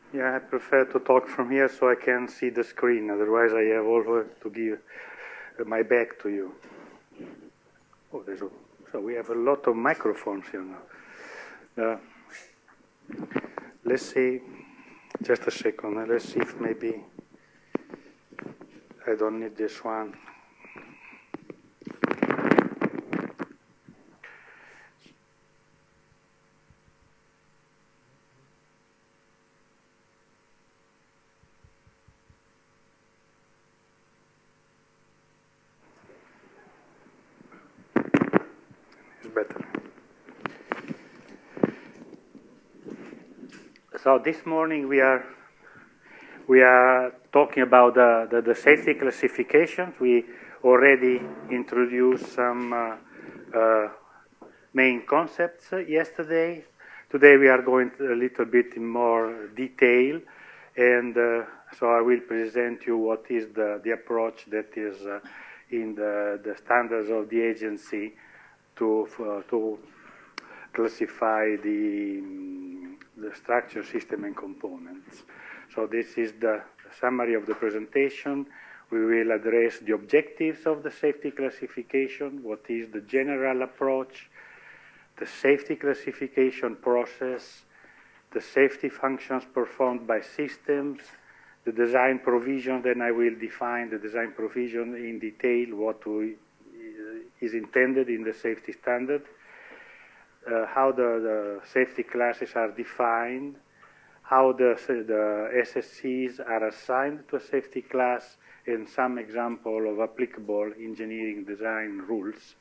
Yeah, I prefer to talk from here so I can see the screen. Otherwise, I have always to give my back to you. Oh, so we have a lot of microphones here now. Let's see. Just a second. Let's see if maybe I don't need this one. It's better. So this morning we are talking about the safety classifications. We already introduced some main concepts yesterday. Today we are going a little bit in more detail, and so I will present you what is the approach that is in the standards of the agency to classify the structure, system, and components. So this is the summary of the presentation. We will address the objectives of the safety classification, what is the general approach, the safety classification process, the safety functions performed by systems, the design provision. Then I will define the design provision in detail, what is intended in the safety standard, how the safety classes are defined, how the SSCs are assigned to a safety class, and some example of applicable engineering design rules.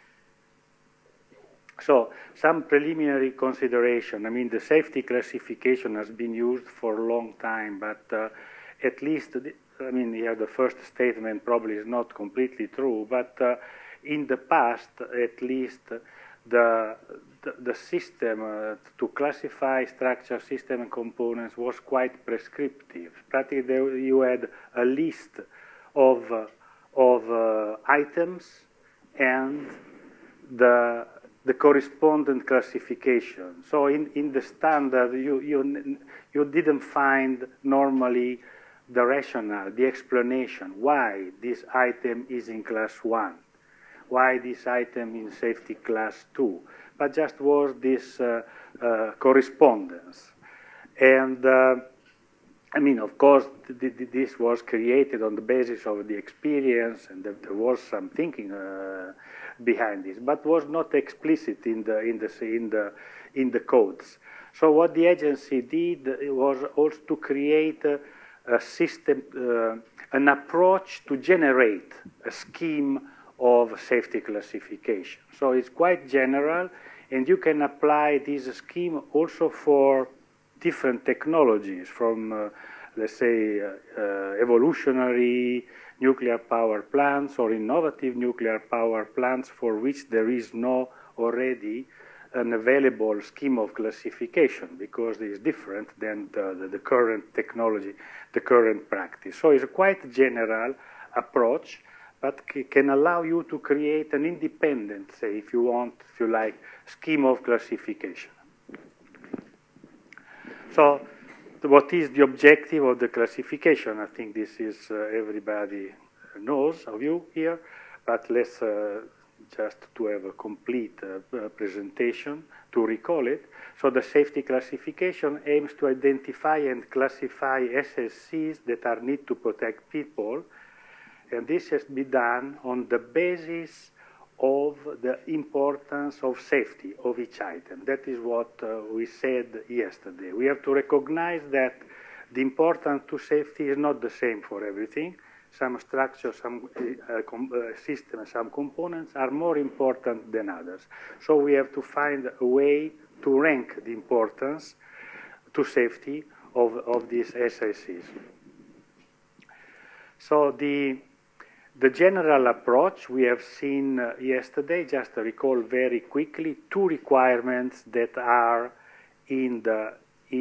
So, some preliminary consideration. I mean, the safety classification has been used for a long time, but at least, I mean, yeah, the first statement probably is not completely true, but in the past, at least, the system to classify structure, system, and components was quite prescriptive. Practically, you had a list of items and the correspondent classification. So in the standard, you didn't find normally the rationale, the explanation why this item is in class 1, why this item in safety class 2, but just was this correspondence. And I mean, of course, this was created on the basis of the experience, and there was some thinking behind this, but was not explicit in the codes. So what the agency did was also to create a system, an approach to generate a scheme of safety classification. So it's quite general, and you can apply this scheme also for different technologies, from let's say evolutionary nuclear power plants or innovative nuclear power plants for which there is no already an available scheme of classification, because it is different than the current technology, the current practice. So it's a quite general approach, but can allow you to create an independent, say, if you want, if you like, scheme of classification. So what is the objective of the classification? I think this is everybody knows of you here, but let's just to have a complete presentation to recall it. So the safety classification aims to identify and classify SSCs that are need to protect people, and this has to be done on the basis of the importance of safety of each item. That is what we said yesterday. We have to recognize that the importance to safety is not the same for everything. Some structures, some systems, some components are more important than others. So we have to find a way to rank the importance to safety of these SSCs. So the general approach we have seen yesterday, just to recall very quickly, two requirements that are in the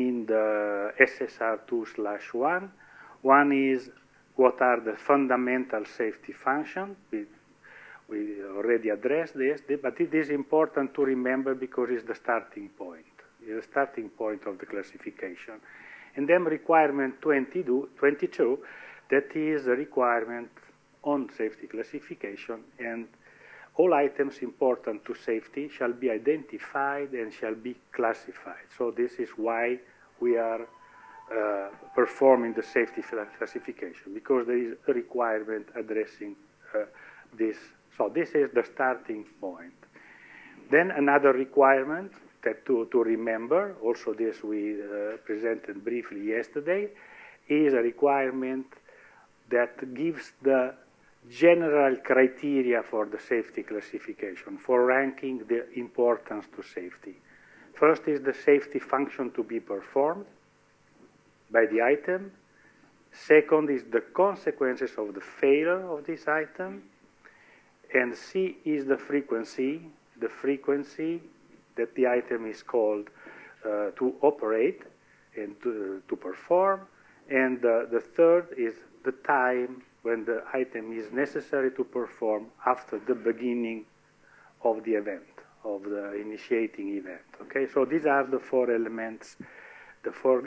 SSR2/1. One is what are the fundamental safety functions. We already addressed this, but it is important to remember because it's the starting point. It's the starting point of the classification. And then requirement 22, that is a requirement on safety classification, and all items important to safety shall be identified and shall be classified. So this is why we are performing the safety classification, because there is a requirement addressing this. So this is the starting point. Then another requirement that to remember, also this we presented briefly yesterday, is a requirement that gives the general criteria for the safety classification, for ranking the importance to safety. First is the safety function to be performed by the item. Second is the consequences of the failure of this item. And C is the frequency that the item is called to operate and to perform. And the third is the time when the item is necessary to perform after the beginning of the event, of the initiating event. Okay, so these are the four elements, the four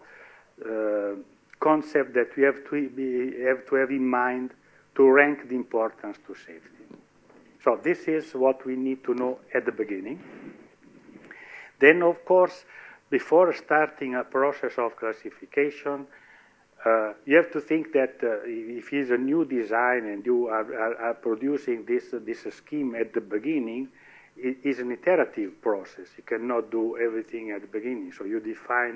concepts that we have to have in mind to rank the importance to safety. So this is what we need to know at the beginning. Then, of course, before starting a process of classification, you have to think that if it's a new design and you are producing this scheme at the beginning, it is an iterative process. You cannot do everything at the beginning. So you define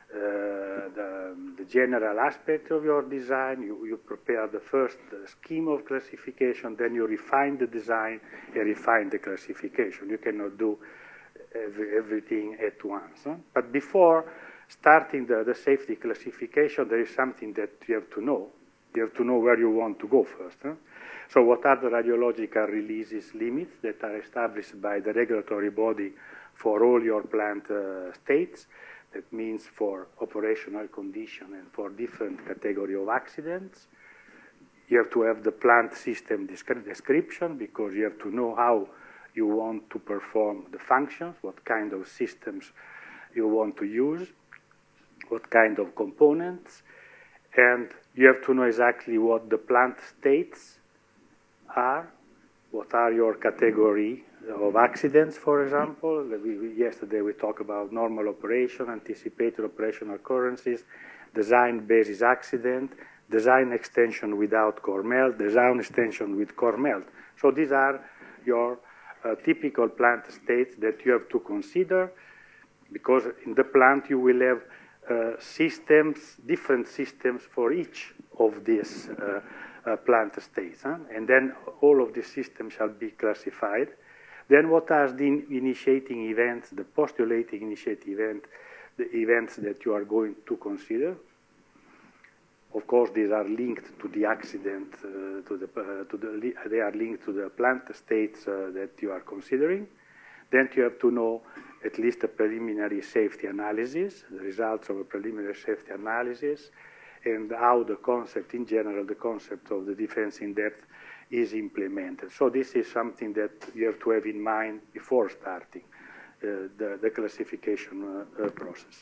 the general aspect of your design, you prepare the first scheme of classification, then you refine the design and refine the classification. You cannot do everything at once. Huh? But before starting the safety classification, there is something that you have to know. You have to know where you want to go first. Huh? So what are the radiological releases limits that are established by the regulatory body for all your plant states? That means for operational condition and for different category of accidents. You have to have the plant system description, because you have to know how you want to perform the functions, what kind of systems you want to use, what kind of components, and you have to know exactly what the plant states are, what are your category of accidents, for example. Yesterday we talked about normal operation, anticipated operational occurrences, design basis accident, design extension without core melt, design extension with core melt. So these are your typical plant states that you have to consider, because in the plant you will have systems, different systems for each of these plant states. Huh? And then all of these systems shall be classified. Then what are the initiating events, the postulating initiating event, the events that you are going to consider? Of course, these are linked to the accident, they are linked to the plant states that you are considering. Then you have to know at least a preliminary safety analysis, the results of a preliminary safety analysis, and how the concept, in general, the concept of the defense in depth is implemented. So this is something that you have to have in mind before starting the classification process.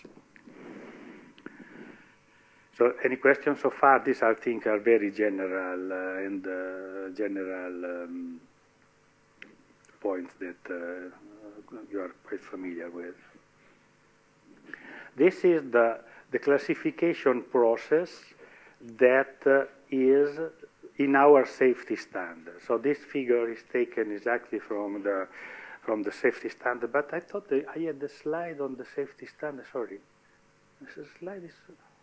So any questions so far? These, I think, are very general and general points that you are quite familiar with. This is the classification process that is in our safety standard. So this figure is taken exactly from the safety standard, but I thought that I had the slide on the safety standard. Sorry, this slide is.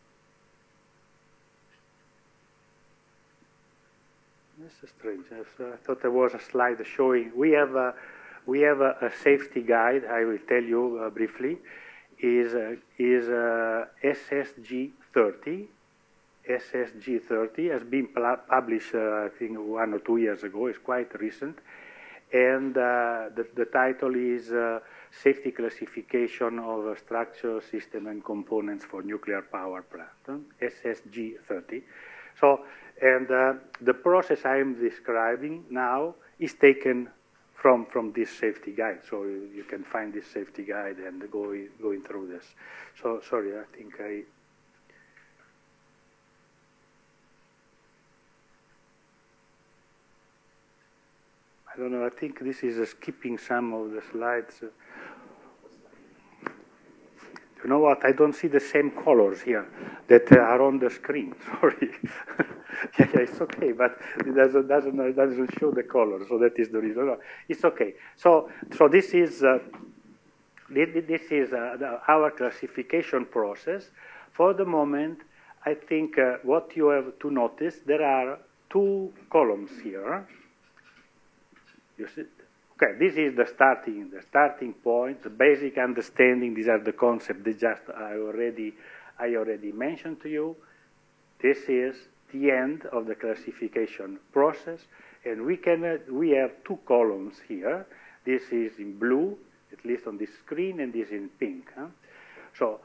This is strange. I thought there was a slide showing. We have a safety guide. I will tell you briefly. Is SSG 30. SSG 30 has been published, I think, 1 or 2 years ago. It's quite recent, and the title is Safety Classification of Structure, System, and Components for Nuclear Power Plant. SSG 30. So, and the process I am describing now is taken from this safety guide. So you can find this safety guide and going through this. So sorry, I think I I don't know, I think this is skipping some of the slides. You know what? I don't see the same colors here that are on the screen. Sorry. Yeah, it's okay, but it doesn't show the colors, so that is the reason. No, it's okay. So this is our classification process. For the moment, I think what you have to notice, there are two columns here. You see? Okay, this is the starting point, the basic understanding. These are the concepts that I already mentioned to you. This is the end of the classification process, and we have two columns here. This is in blue, at least on this screen, and this in pink. Huh? So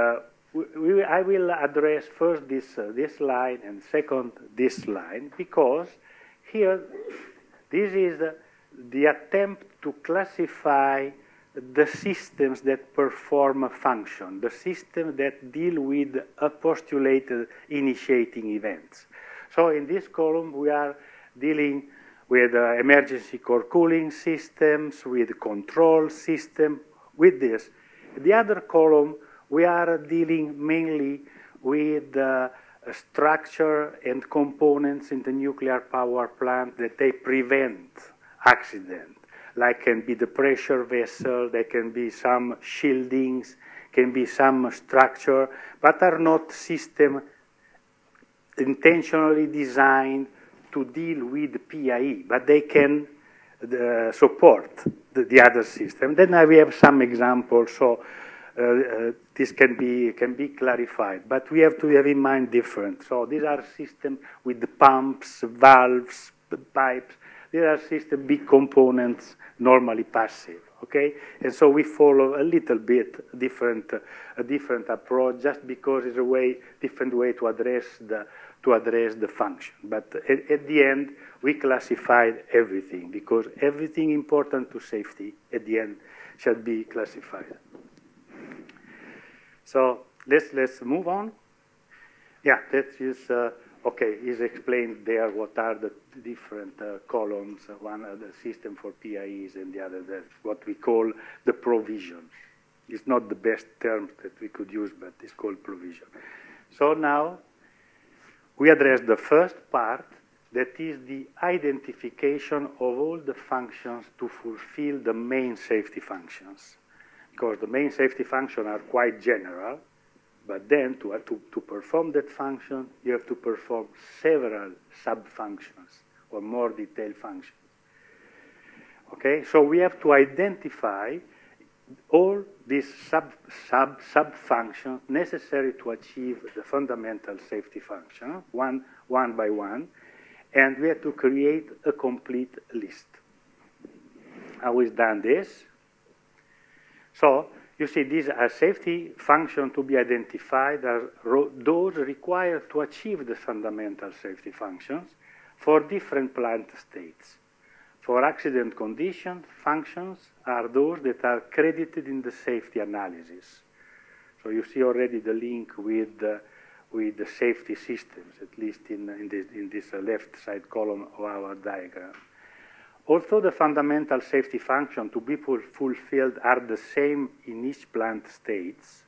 I will address first this line and second this line, because here this is the attempt to classify the systems that perform a function, the systems that deal with a postulated initiating events. So in this column, we are dealing with emergency core cooling systems, with control system, with this. The other column, we are dealing mainly with structure and components in the nuclear power plant that they prevent accident, like can be the pressure vessel, there can be some shieldings, can be some structure, but are not system intentionally designed to deal with PIE, but they can support the other system. Then we have some examples, so this can be clarified, but we have to have in mind different. So these are systems with the pumps, valves, pipes. These are systems, big components, normally passive, okay? And so we follow a little bit a different approach, just because it's a different way to address the function. But at the end, we classified everything, because everything important to safety at the end should be classified. So let's move on. Yeah, that is. Okay, is explained there what are the different columns, one the system for PIEs and the other what we call the provision. It's not the best term that we could use, but it's called provision. So now we address the first part, that is the identification of all the functions to fulfill the main safety functions. Because the main safety functions are quite general, but then to perform that function, you have to perform several sub-functions or more detailed functions. Okay, so we have to identify all these sub-functions necessary to achieve the fundamental safety function, one by one, and we have to create a complete list. How is done this? So, you see, these are safety functions to be identified are those required to achieve the fundamental safety functions for different plant states. For accident condition, functions are those that are credited in the safety analysis. So you see already the link with the safety systems, at least in this left side column of our diagram. Although the fundamental safety functions to be fulfilled are the same in each plant states,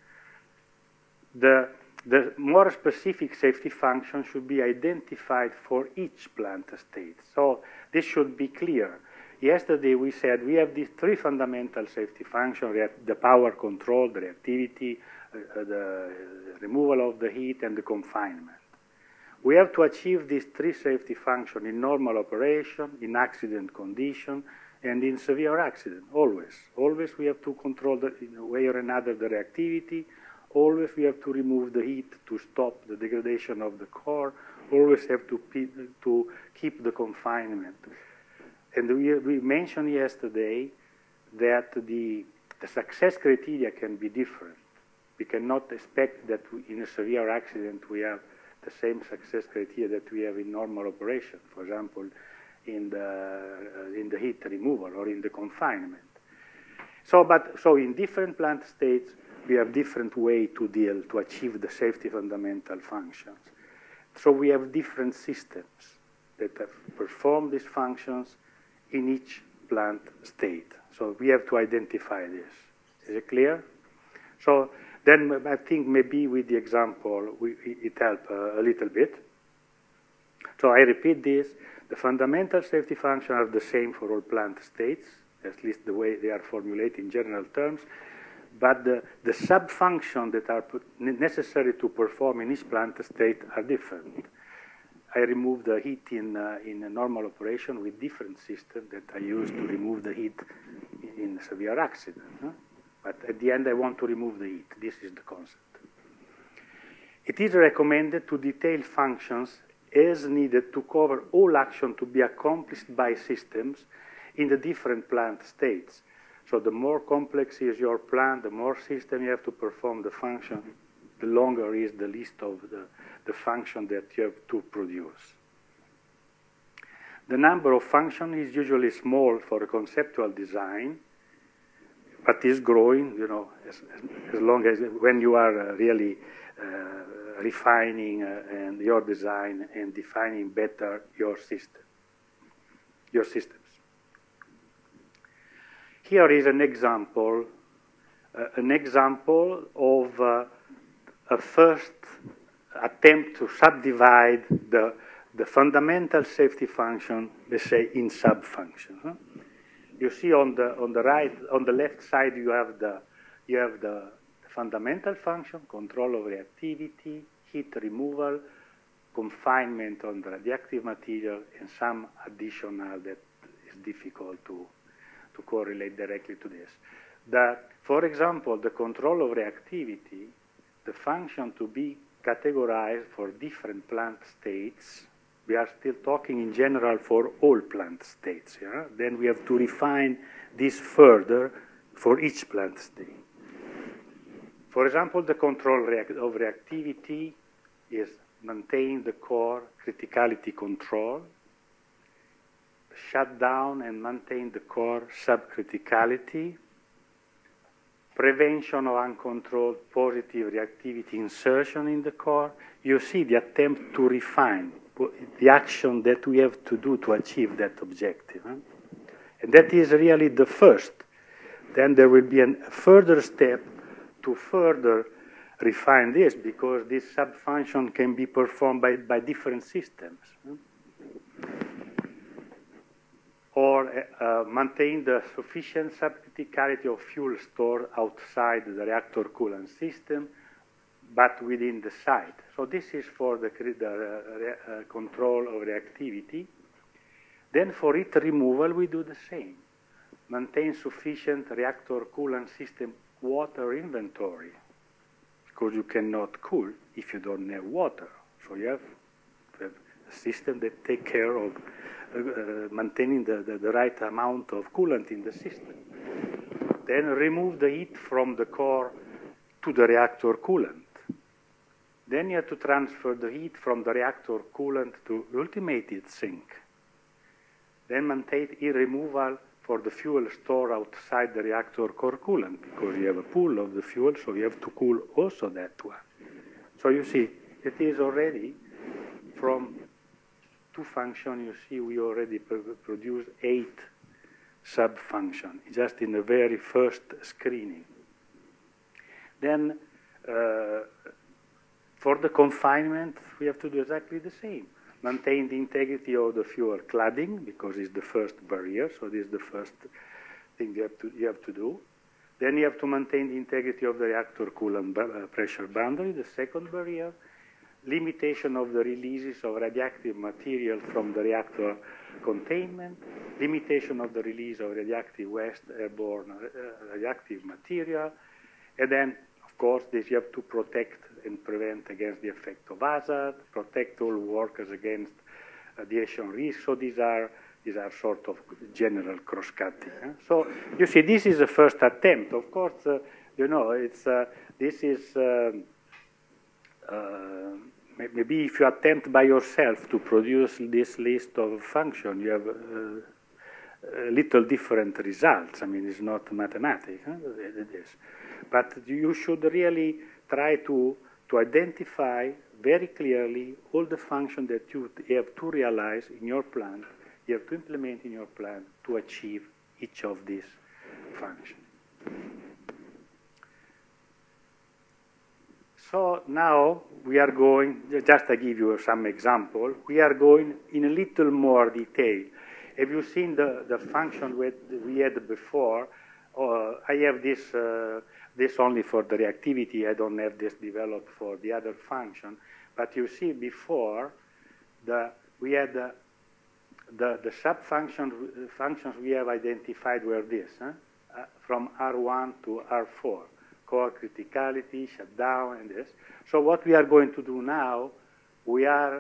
the more specific safety function should be identified for each plant state. So this should be clear. Yesterday we said we have these three fundamental safety functions: the power control, the reactivity, the removal of the heat, and the confinement. We have to achieve these three safety functions in normal operation, in accident condition, and in severe accident, always. Always we have to control, in a way or another, the reactivity. Always we have to remove the heat to stop the degradation of the core. Always have to keep the confinement. And we mentioned yesterday that the success criteria can be different. We cannot expect that in a severe accident we have the same success criteria that we have in normal operation, for example, in the heat removal or in the confinement. So in different plant states, we have different way to achieve the safety fundamental functions. So we have different systems that have performed these functions in each plant state. So we have to identify this. Is it clear? So then I think maybe with the example it helps a little bit. So I repeat this. The fundamental safety functions are the same for all plant states, at least the way they are formulated in general terms. But the sub-functions that are necessary to perform in each plant state are different. I remove the heat in a normal operation with different systems that I use to remove the heat in severe accident. Huh? But at the end, I want to remove the heat. This is the concept. It is recommended to detail functions as needed to cover all action to be accomplished by systems in the different plant states. So the more complex is your plant, the more system you have to perform the function, the longer is the list of the function that you have to produce. The number of functions is usually small for a conceptual design, but is growing, you know, as long as when you are really refining and your design and defining better your system, your systems. Here is an example of a first attempt to subdivide the fundamental safety function, let's say, in sub-functions. Huh? You see on the right, on the left side, you have the fundamental function, control of reactivity, heat removal, confinement on the radioactive material, and some additional that is difficult to correlate directly to this. For example, the control of reactivity, the function to be categorized for different plant states, we are still talking in general for all plant states. Yeah? Then we have to refine this further for each plant state. For example, the control of reactivity is maintain the core criticality control, shut down and maintain the core subcriticality, prevention of uncontrolled positive reactivity insertion in the core. You see the attempt to refine the action that we have to do to achieve that objective. Huh? And that is really the first. Then there will be a further step to further refine this, because this sub-function can be performed by different systems. Huh? Or maintain the sufficient subcriticality of fuel stored outside the reactor coolant system, but within the site. So this is for the control of reactivity. Then for heat removal, we do the same. Maintain sufficient reactor coolant system water inventory, because you cannot cool if you don't have water. So you have a system that takes care of maintaining the right amount of coolant in the system. Then remove the heat from the core to the reactor coolant. Then you have to transfer the heat from the reactor coolant to ultimate heat sink. Then maintain heat removal for the fuel stored outside the reactor core coolant, because you have a pool of the fuel, so you have to cool also that one. So you see, it is already from two functions, you see we already produced 8 sub-functions, just in the very first screening. Then for the confinement, we have to do exactly the same. Maintain the integrity of the fuel cladding, because it's the first barrier, so this is the first thing you have to do. Then you have to maintain the integrity of the reactor coolant pressure boundary, the second barrier. Limitation of the releases of radioactive material from the reactor containment, limitation of the release of radioactive waste, airborne radioactive material, and then, of course, this you have to protect and prevent against the effect of hazard, protect all workers against radiation risk. So these are sort of general cross-cutting. Huh? So you see, this is the first attempt. Of course, you know, this is. Maybe if you attempt by yourself to produce this list of functions, you have little different results. I mean, it's not mathematics, huh? It is. But you should really try to identify very clearly all the functions that you have to realize in your plant you have to implement in your plan to achieve each of these functions. So now we are going, just to give you some example, we are going in a little more detail. Have you seen the function we had before? I have this only for the reactivity. I don't have this developed for the other function. But you see before, we had the functions we have identified were this, from R1 to R4. Core criticality, shutdown, and this. So what we are going to do now, we are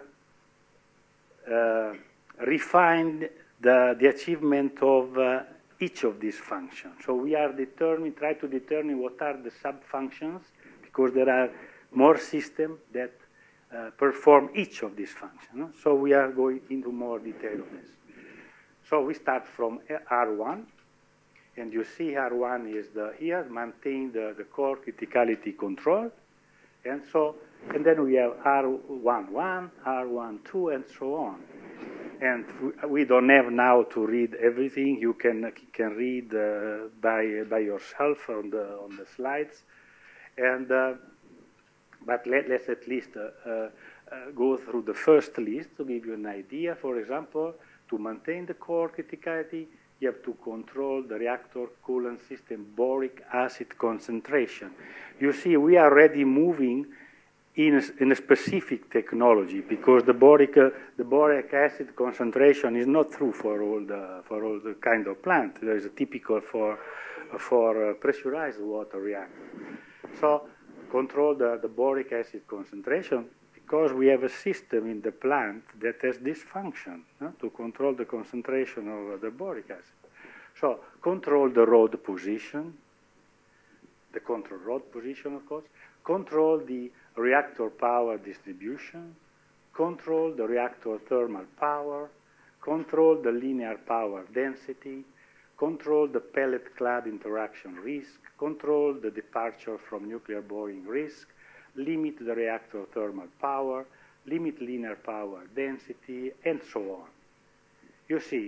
refine the achievement of each of these functions. So we are try to determine what are the sub-functions, because there are more systems that perform each of these functions. So we are going into more detail of this. So we start from R1. And you see R1 is here, maintain the core criticality control. And then we have R11, R12, and so on. And we don't have now to read everything. You can read by yourself on the slides. And but let's at least go through the first list to give you an idea. For example, to maintain the core criticality, you have to control the reactor coolant system boric acid concentration. You see, we are already moving in a specific technology, because the boric acid concentration is not true for all the kind of plant. There is a typical for pressurized water reactor. So control the boric acid concentration, because we have a system in the plant that has this function, to control the concentration of the boric acid. So control the rod position, the control rod position, of course, control the reactor power distribution, control the reactor thermal power, control the linear power density, control the pellet-clad interaction risk, control the departure from nuclear boiling risk, limit the reactor thermal power, limit linear power density, and so on. You see,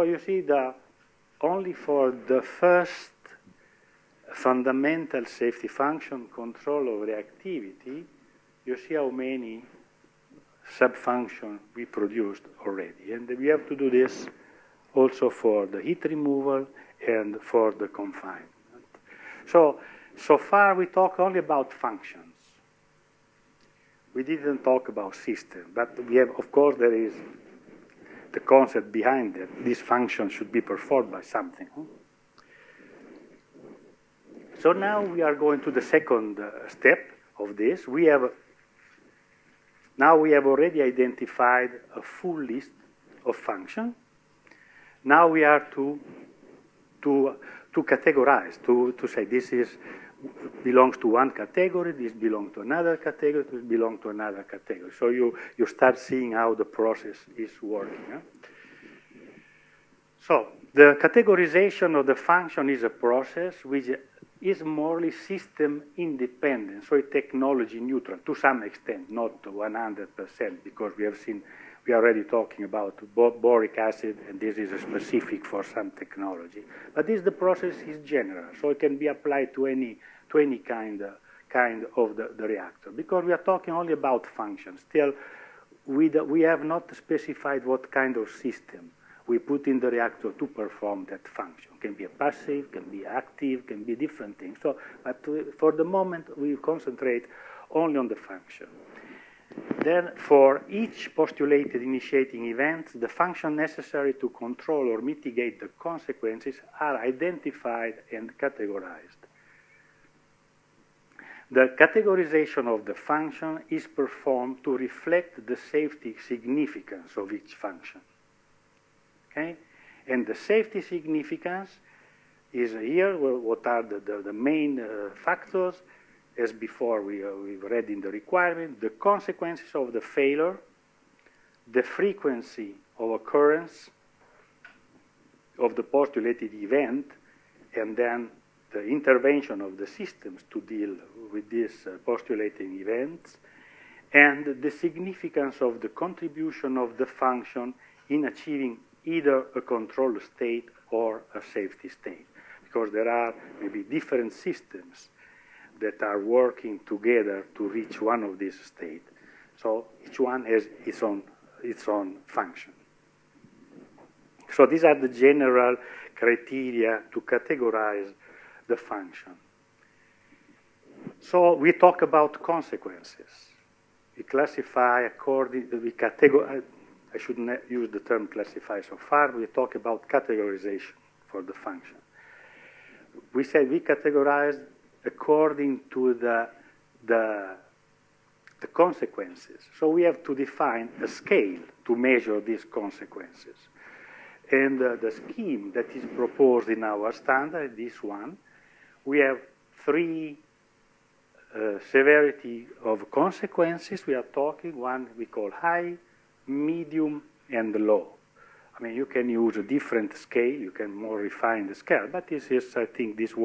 only for the first fundamental safety function, control of reactivity, you see how many sub-functions we produced already. And we have to do this also for the heat removal and for the confinement. So far we talk only about functions. We didn't talk about system, but we have, of course, there is the concept behind it. This function should be performed by something. So now we are going to the second step of this. Now we have already identified a full list of functions. Now we are to categorize, to say this belongs to one category, this belongs to another category, this belongs to another category. So you start seeing how the process is working. So the categorization of the function is a process which is morely system independent, so it's technology neutral to some extent, not 100%, because we are already talking about boric acid, and this is a specific for some technology. But the process is general, so it can be applied to any kind of the reactor, because we are talking only about functions. Still, we have not specified what kind of system we put in the reactor to perform that function. It can be a passive, can be active, can be different things. So, but for the moment, we concentrate only on the function. Then, for each postulated initiating event, the function necessary to control or mitigate the consequences are identified and categorized. The categorization of the function is performed to reflect the safety significance of each function. Okay? And the safety significance is here. What are the main factors? As before, we've read in the requirement, the consequences of the failure, the frequency of occurrence of the postulated event, and then the intervention of the systems to deal with these postulated events, and the significance of the contribution of the function in achieving either a control state or a safety state, because there are maybe different systems that are working together to reach one of these states. So each one has its own function. So these are the general criteria to categorize the function. So we talk about consequences. We classify according, we categorize, I shouldn't use the term classify so far, we talk about categorization for the function. We said we categorize according to the consequences. So we have to define a scale to measure these consequences. And the scheme that is proposed in our standard, this one, we have three severity of consequences we are talking. One we call high, medium, and low. I mean, you can use a different scale, you can more refine the scale, but this is, I think, this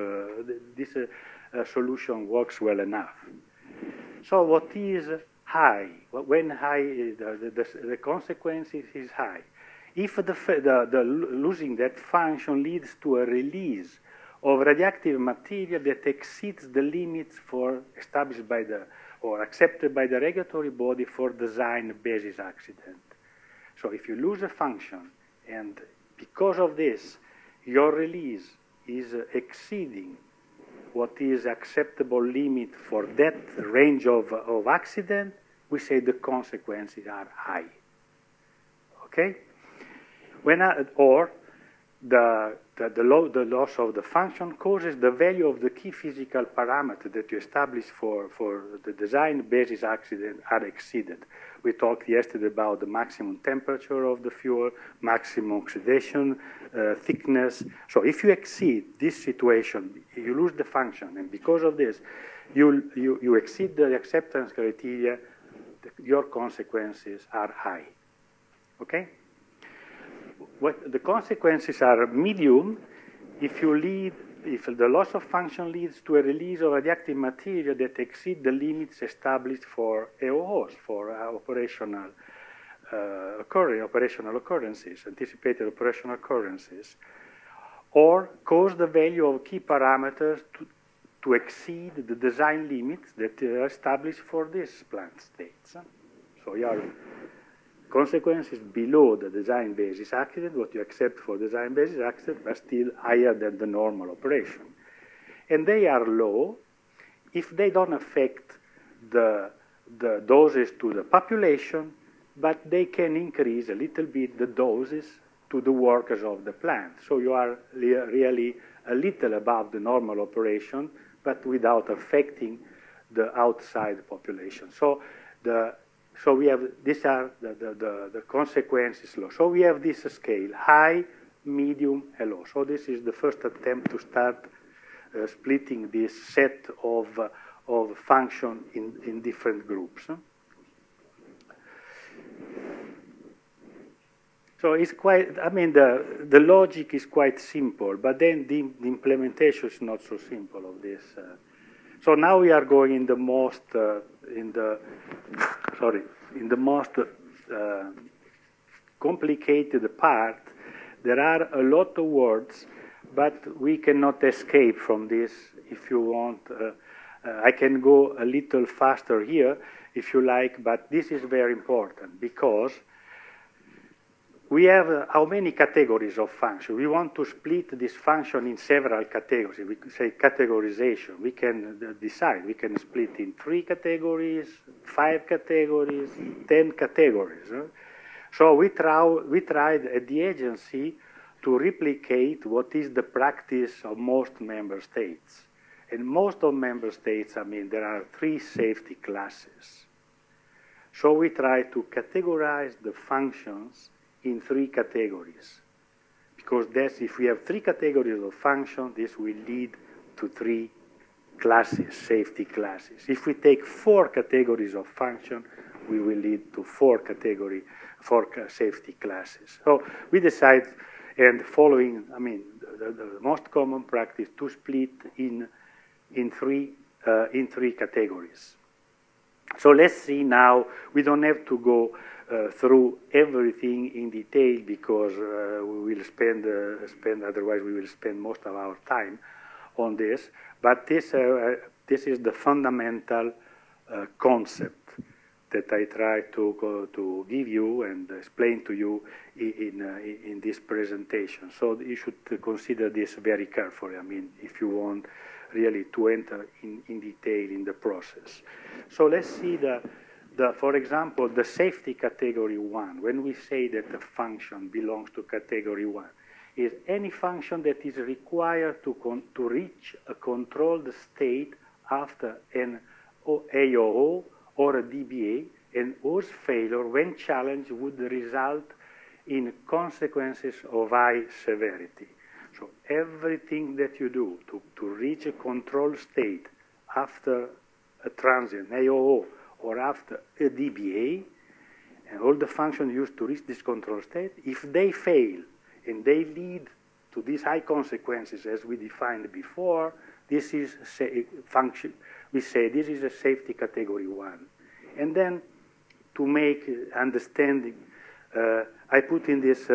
solution works well enough. So what is high? When high, the consequences is high. If losing that function leads to a release of radioactive material that exceeds the limits established by or accepted by the regulatory body for design basis accident. So if you lose a function and because of this your release is exceeding what is acceptable limit for that range of accident, we say the consequences are high. Okay? Or the loss of the function causes the value of the key physical parameter that you established for the design basis accident are exceeded. We talked yesterday about the maximum temperature of the fuel, maximum oxidation, thickness. So if you exceed this situation, you lose the function, and because of this, you exceed the acceptance criteria, your consequences are high. Okay? What the consequences are medium if the loss of function leads to a release of radioactive material that exceed the limits established for AOOs, for operational occurrences, anticipated operational occurrences, or cause the value of key parameters to exceed the design limits that are established for these plant states. So your consequences below the design basis accident, what you accept for design basis accident, are still higher than the normal operation. And they are low if they don't affect the doses to the population, but they can increase a little bit the doses to the workers of the plant. So you are really a little above the normal operation, but without affecting the outside population. So we have, these are the consequences low. So we have this scale, high, medium, and low. So this is the first attempt to start splitting this set of function in different groups. So it's quite, I mean, the logic is quite simple, but then the implementation is not so simple of this. So now we are going in the most, complicated part. There are a lot of words, but we cannot escape from this if you want. I can go a little faster here if you like, but this is very important because we have how many categories of function? We want to split this function in several categories. We could say categorization. We can decide. We can split in 3 categories, 5 categories, 10 categories. So we tried at the agency to replicate what is the practice of most member states. In most of member states, I mean, there are 3 safety classes. So we try to categorize the functions in 3 categories, because that's, if we have 3 categories of function, this will lead to 3 classes, safety classes. If we take 4 categories of function, we will lead to 4 safety classes. So we decide, and following, I mean, the most common practice to split in 3 categories. So let's see now. We don't have to go through everything in detail because we will spend, otherwise we will spend most of our time on this. But this is the fundamental concept that I try to give you and explain to you in this presentation. So you should consider this very carefully, I mean, if you want really to enter in detail in the process. So let's see for example, the safety category 1. When we say that a function belongs to category 1, is any function that is required to reach a controlled state after an AOO or a DBA, and whose failure, when challenged, would result in consequences of high severity. So everything that you do to reach a control state after a transient AOO or after a DBA, and all the functions used to reach this control state, if they fail and they lead to these high consequences as we defined before, this is function. We say this is a safety category 1. And then to make understanding, I put in this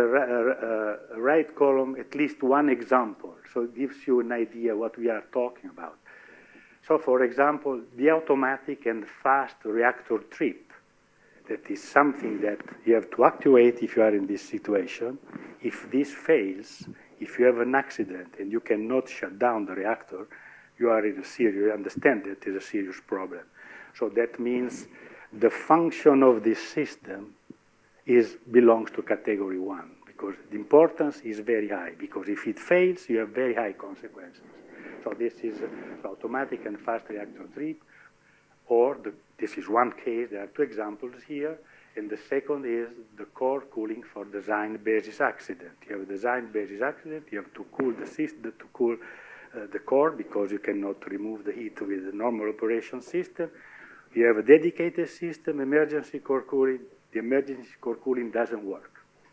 right column at least one example, so it gives you an idea what we are talking about. So for example, the automatic and fast reactor trip, that is something that you have to actuate if you are in this situation. If this fails, if you have an accident and you cannot shut down the reactor, you are in a serious, you understand that is a serious problem. So that means the function of this system belongs to category 1, because the importance is very high, because if it fails, you have very high consequences. So this is automatic and fast reactor trip, or this is one case, there are two examples here, and the second is the core cooling for design basis accident. You have a design basis accident, you have to cool the system, to cool the core, because you cannot remove the heat with the normal operation system. You have a dedicated system, emergency core cooling. The emergency core cooling doesn't work.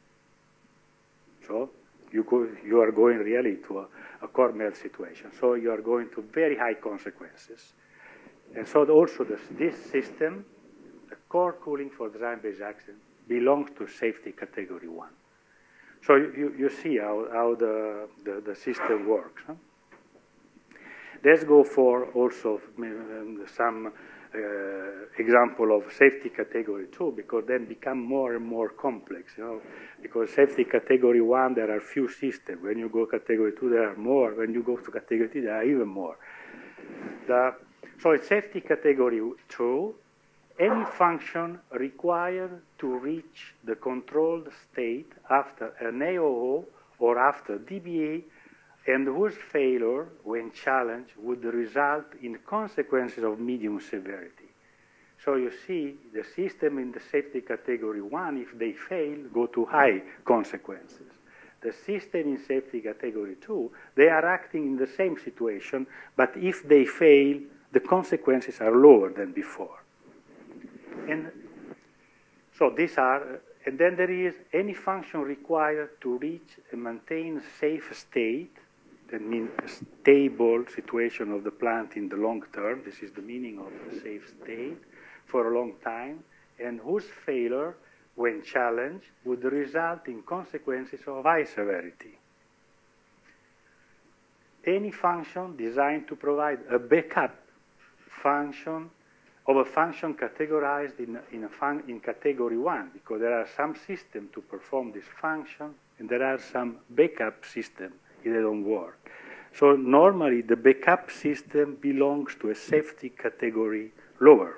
So you are going really to a core melt situation. So you are going to very high consequences. And so also this system, the core cooling for design-based accident, belongs to safety category 1. So you see how the system works. Huh? Let's go for also some example of safety category 2, because then become more and more complex, because safety category 1, there are few systems. When you go category 2, there are more. When you go to category 3, there are even more. So in safety category 2, any function required to reach the controlled state after an AOO or after DBA, and whose failure, when challenged, would result in consequences of medium severity. So you see, the system in the safety category 1, if they fail, go to high consequences. The system in safety category 2, they are acting in the same situation, but if they fail, the consequences are lower than before. And so these are, and then there is any function required to reach and maintain safe state. That means a stable situation of the plant in the long term. This is the meaning of a safe state for a long time, and whose failure, when challenged, would result in consequences of high severity. Any function designed to provide a backup function of a function categorized in category 1, because there are some systems to perform this function, and there are some backup systems if they don't work. So normally the backup system belongs to a safety category lower.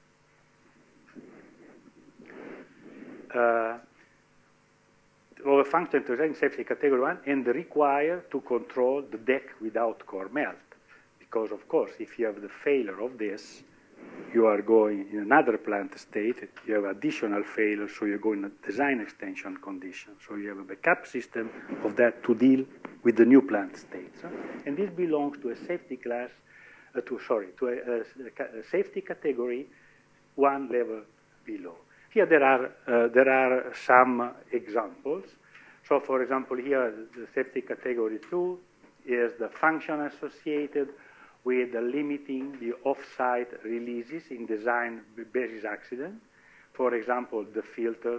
Of a function to in safety category 1 and require to control the deck without core melt. Because of course, if you have the failure of this, you are going in another plant state, you have additional failure, so you go in a design extension condition. So you have a backup system of that to deal with the new plant states. And this belongs to a safety class, to a safety category 1 level below. Here there are some examples. So for example, here the safety category 2 is the function associated with limiting the off-site releases in design basis accident. for example, the filter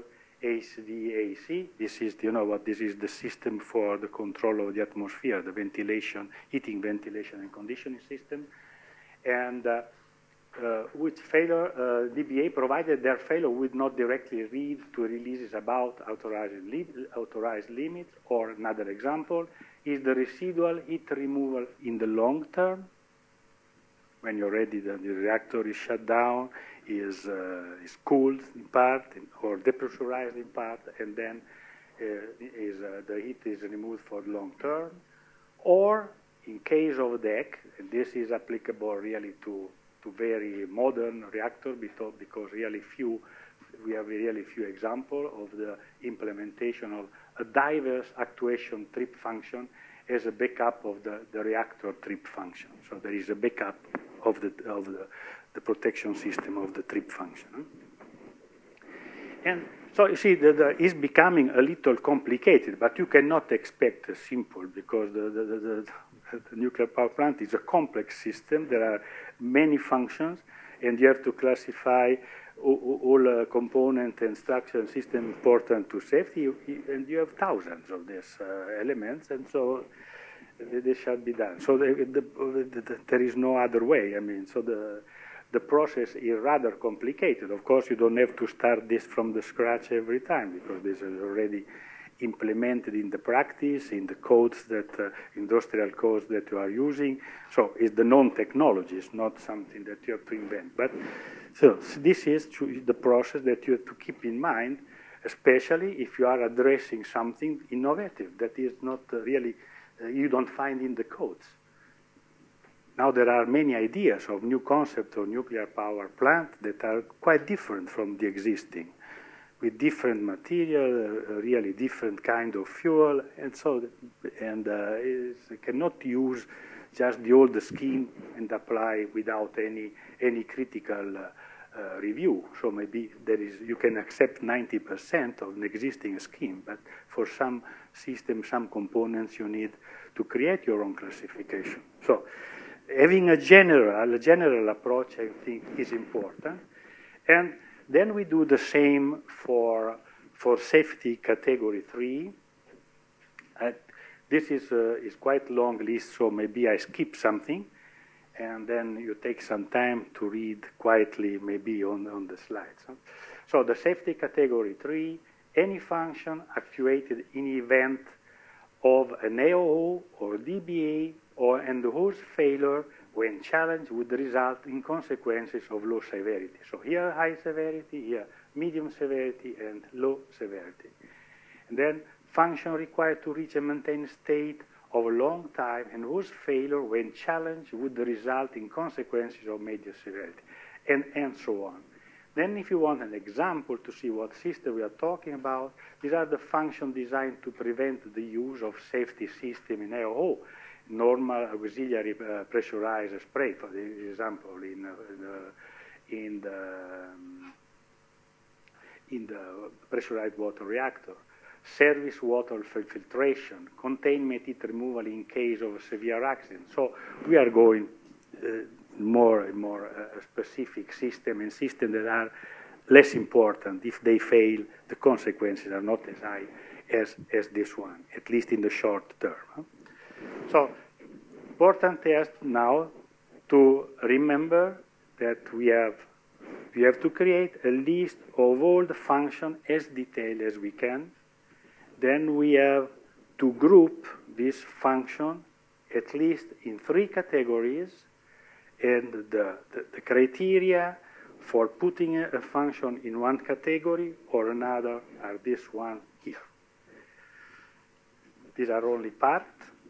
HVAC. This is, you know what, this is the system for the control of the atmosphere, the ventilation, heating, ventilation, and conditioning system. And with failure, DBA provided their failure would not directly read to releases about authorized limits. Or another example is the residual heat removal in the long term. When you're ready, the reactor is shut down, is cooled in part or depressurized in part, and then the heat is removed for long term. Or in case of DEC, and this is applicable really to very modern reactors because we have really few examples of the implementation of a diverse actuation trip function as a backup of the reactor trip function. So there is a backup of the protection system of the trip function. And so you see that it's becoming a little complicated, but you cannot expect a simple, because the nuclear power plant is a complex system. There are many functions, and you have to classify all component and structure and system important to safety, and you have thousands of these elements, and so they should be done. So there is no other way. I mean, so the process is rather complicated. Of course, you don't have to start this from the scratch every time, because this is already implemented in the practice, in the codes that, industrial codes that you are using. So it's the known technology, it's not something that you have to invent. But so this is the process that you have to keep in mind, especially if you are addressing something innovative that is not really, you don't find in the codes. Now there are many ideas of new concepts of nuclear power plant that are quite different from the existing, with different material, really different kind of fuel, and so, and you cannot use just the old scheme and apply without any critical review. So maybe you can accept 90% of an existing scheme, but for some systems, some components, you need to create your own classification. So having a general approach, I think, is important. And then we do the same for safety category 3. This is quite long list, so maybe I skip something, and then you take some time to read quietly, maybe on the slides. So the safety category 3, any function actuated in event of an AOO or DBA and whose failure, when challenged, would result in consequences of low severity. So here high severity, here medium severity, and low severity. And then function required to reach and maintain state of a long time and whose failure, when challenged, would result in consequences of medium severity, and so on. Then if you want an example to see what system we are talking about, these are the functions designed to prevent the use of safety system in AOO. Normal auxiliary pressurized spray, for example, in the pressurized water reactor. Service water filtration, containment heat removal in case of a severe accident. So we are going more and more specific system and systems that are less important. If they fail, the consequences are not as high as this one, at least in the short term. Huh? So important is now to remember that we have to create a list of all the functions as detailed as we can. Then we have to group this function at least in 3 categories, and the criteria for putting a function in one category or another are this one here. These are only part.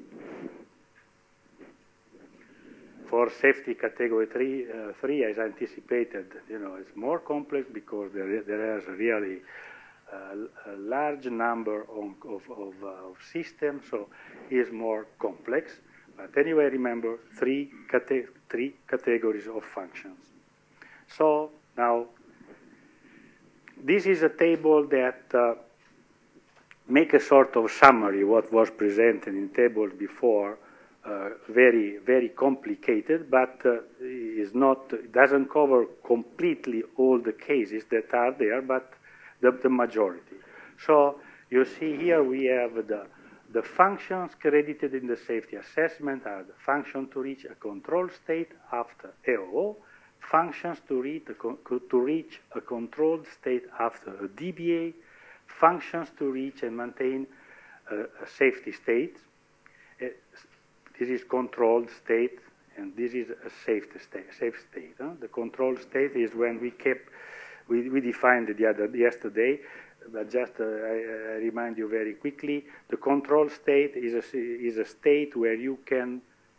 For safety category 3, as anticipated, it's more complex because there is really a large number of systems, so it's more complex. But anyway, remember 3 categories of functions. So now, this is a table that make a sort of summary what was presented in tables before. Very, very complicated, but is is not, it doesn't cover completely all the cases that are there, but the majority. So you see here we have the functions credited in the safety assessment are the function to reach a control state after AOO, functions to reach a controlled state after a DBA, functions to reach and maintain a safety state. This is controlled state, and this is a safe state. Huh? The controlled state is when we defined it yesterday, but just I remind you very quickly, the control state is a state where you can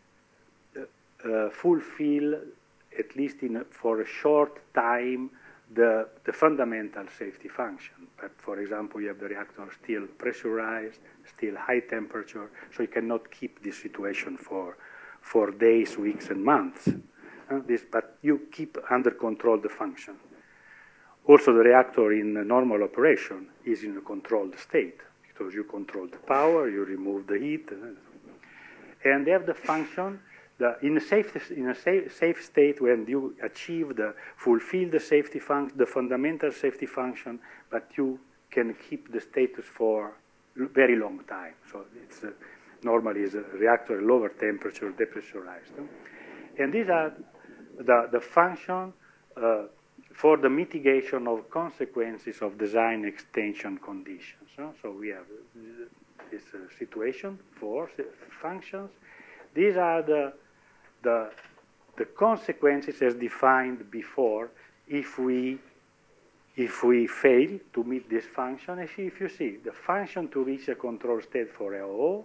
fulfill, at least for a short time, the fundamental safety function. But for example, you have the reactor still pressurized, still high temperature, so you cannot keep this situation for days, weeks, and months. But you keep under control the function. Also, the reactor in normal operation is in a controlled state, because you control the power, you remove the heat, and they have the function. In a safe state, when you fulfill the safety function, the fundamental safety function, but you can keep the status for very long time. So it's normally is a reactor lower temperature, depressurized, and these are the function for the mitigation of consequences of design extension conditions. So we have this situation for functions. These are the consequences as defined before if we fail to meet this function. If you see the function to reach a control state for AOO,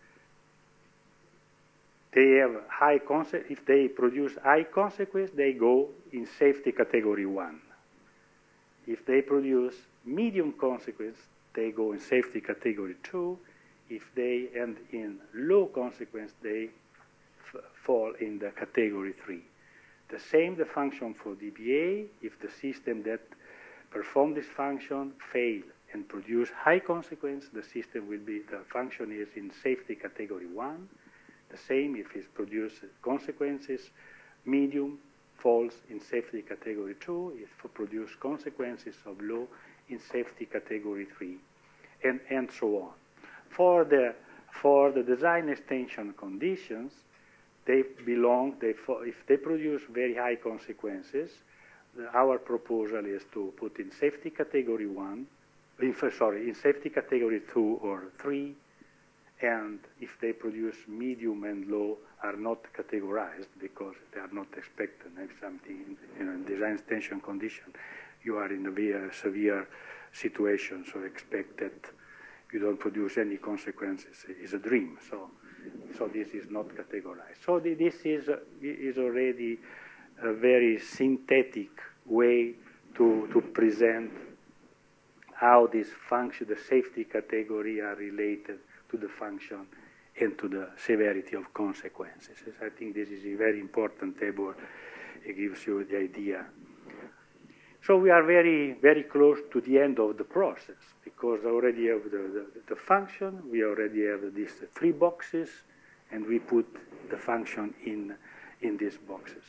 they have high consequence. If they produce high consequence, they go in safety category 1. If they produce medium consequence, they go in safety category 2. If they end in low consequence, they fall in the category 3. The same the function for DBA. If the system that perform this function fail and produce high consequence, the function is in safety category 1. The same if it produces consequences, medium falls in safety category 2. If it produces consequences of low, in safety category 3, and so on. For the design extension conditions, if they produce very high consequences, our proposal is to put in safety category 1, in safety category 2 or 3, and if they produce medium and low are not categorized because they are not expected. If something in design extension condition, you are in a very severe situation, so expect that you don't produce any consequences is a dream. So this is not categorized. So this is already a very synthetic way to present how this function, the safety category, are related to the function and to the severity of consequences. I think this is a very important table. It gives you the idea. So we are very, very close to the end of the process because already have the function, we already have these 3 boxes, and we put the function in these boxes.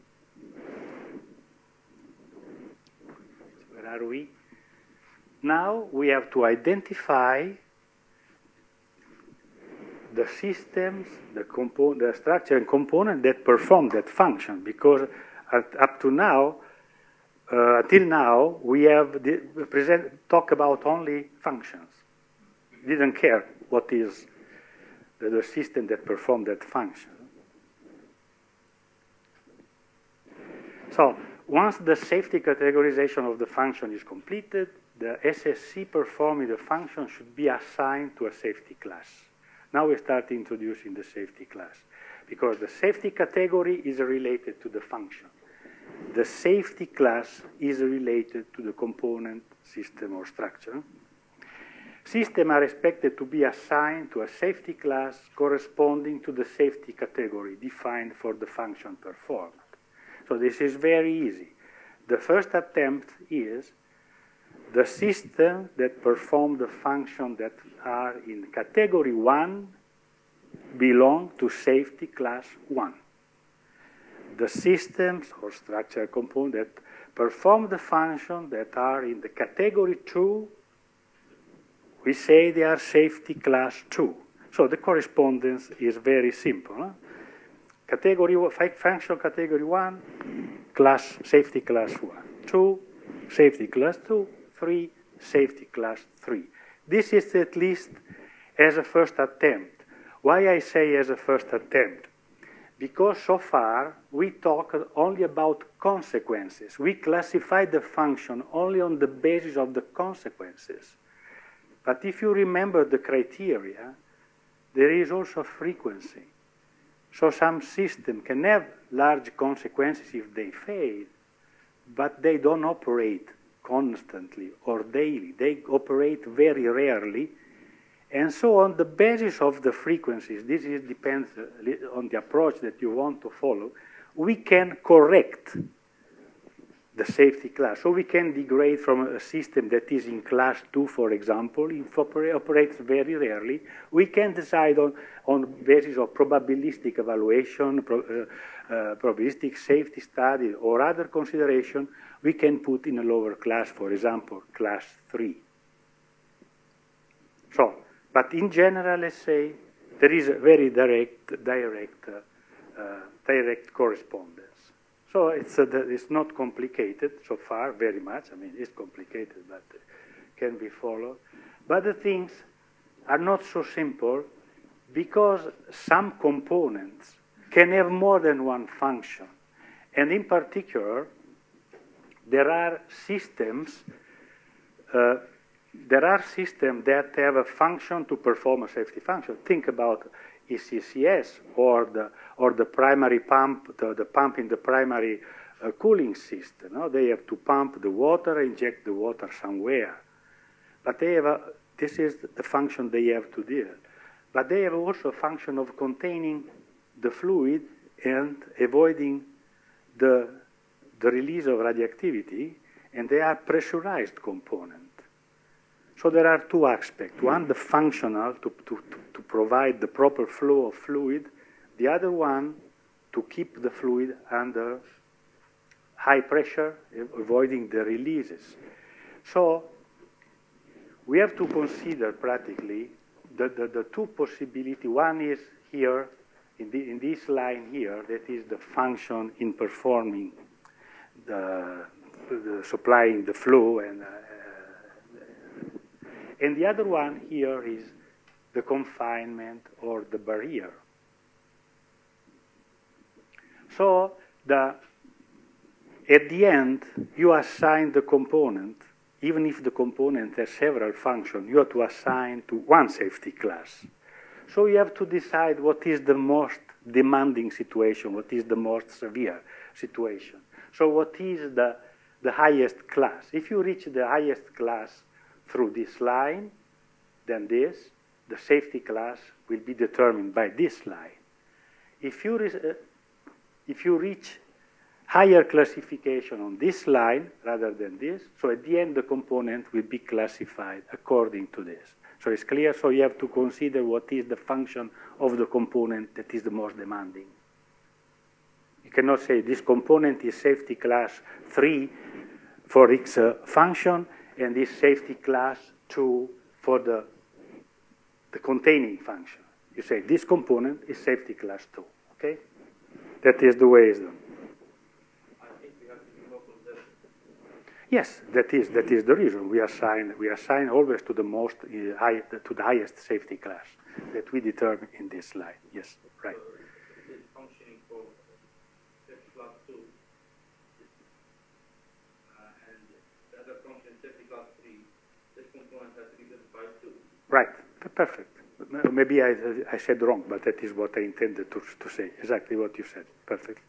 Where are we? Now we have to identify the systems, the structure and component that perform that function, because up to now, until now, we have talk about only functions. We didn't care what is the system that perform that function. So once the safety categorization of the function is completed, the SSC performing the function should be assigned to a safety class. Now we start introducing the safety class, because the safety category is related to the function. The safety class is related to the component, system, or structure. Systems are expected to be assigned to a safety class corresponding to the safety category defined for the function performed. So this is very easy. The first attempt is the system that perform the function that are in category 1 belong to safety class 1. the systems or structural components that perform the function that are in the category 2, we say they are safety class 2. So the correspondence is very simple. Huh? Function category 1, safety class 1. 2, safety class 2. 3, safety class 3. This is at least as a first attempt. Why I say as a first attempt? Because so far we talk only about consequences. We classify the function only on the basis of the consequences. But if you remember the criteria, there is also frequency. So some system can have large consequences if they fail, but they don't operate constantly or daily. They operate very rarely. And so on the basis of the frequencies, this depends on the approach that you want to follow, we can correct the safety class. So we can degrade from a system that is in class 2, for example, if operates very rarely. We can decide on basis of probabilistic evaluation, probabilistic safety study, or other consideration, we can put in a lower class, for example, class 3. So, but in general, let's say, there is a very direct correspondence. So it's not complicated so far, very much. I mean, it's complicated, but can be followed. But the things are not so simple because some components can have more than one function. And in particular, there are systems that have a function to perform a safety function. Think about ECCS or the primary pump, the pump in the primary cooling system. No? They have to pump the water, inject the water somewhere. But they have this is the function they have to do. But they have also a function of containing the fluid and avoiding the release of radioactivity, and they are pressurized components. So there are two aspects. One, the functional, to provide the proper flow of fluid. The other one, to keep the fluid under high pressure, avoiding the releases. So we have to consider practically the two possibilities. One is here, in this line here, that is the function in performing the supplying the flow, and the other one here is the confinement or the barrier. So at the end, you assign the component, even if the component has several functions, you have to assign to one safety class. So you have to decide what is the most demanding situation, what is the most severe situation. So what is the highest class? If you reach the highest class through this line, then the safety class will be determined by this line. If you reach higher classification on this line rather than this, so at the end the component will be classified according to this. So it's clear, so you have to consider what is the function of the component that is the most demanding. You cannot say this component is safety class 3 for its function, and this safety class 2 for the containing function. You say this component is safety class 2, okay? That is the way it's done. I think we have to be more conservative. Yes, that is the reason. We assign always to the highest safety class that we determine in this slide. Yes, right. So it's functioning for safety class 2. And the other function safety class 3, this component has to be by 2. Right, perfect. Maybe I said wrong, but that is what I intended to say. Exactly what you said. Perfect.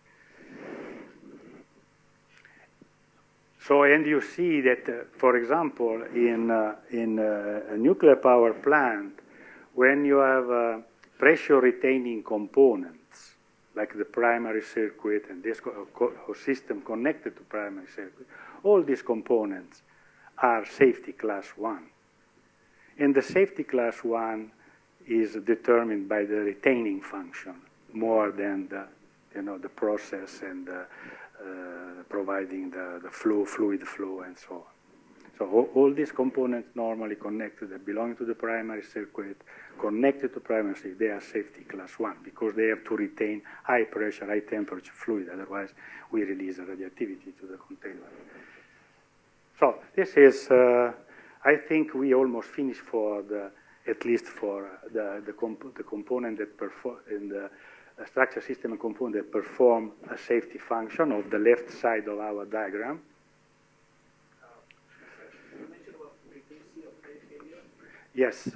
So, and you see that, for example, in a nuclear power plant, when you have pressure retaining components, like the primary circuit and this system connected to primary circuit, all these components are safety class 1. And the safety class 1 is determined by the retaining function more than the process and providing the fluid flow and so on. So all these components normally connected that belong to the primary circuit, connected to primary circuit, they are safety class 1 because they have to retain high pressure, high temperature fluid, otherwise we release radioactivity to the container. So this is, I think we almost finished for at least for the component that perform in the structure system and component that perform a safety function of the left side of our diagram. Yes.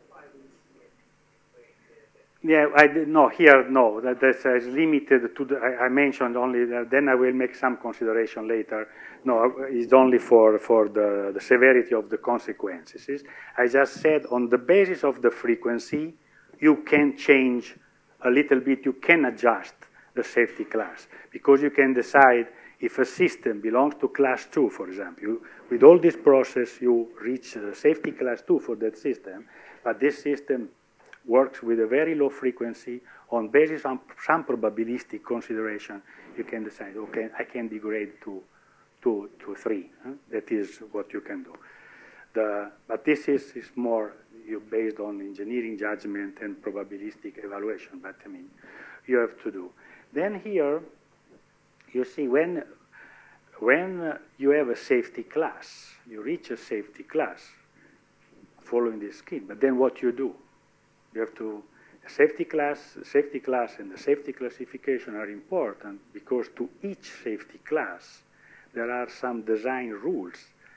Yeah, I did, no, here, no, that is limited to the, I mentioned only, then I will make some consideration later. No, it's only for the severity of the consequences. I just said on the basis of the frequency, you can change a little bit, you can adjust the safety class, because you can decide if a system belongs to class 2, for example. With all this process, you reach safety class 2 for that system, but this system works with a very low frequency on basis of some probabilistic consideration. You can decide, okay, I can degrade to 3. That is what you can do. But this is more based on engineering judgment and probabilistic evaluation, but I mean, you have to do. Then here, you see, when you have a safety class, you reach a safety class following this scheme, but then what you do? You have to, safety class and the safety classification are important because to each safety class there are some design rules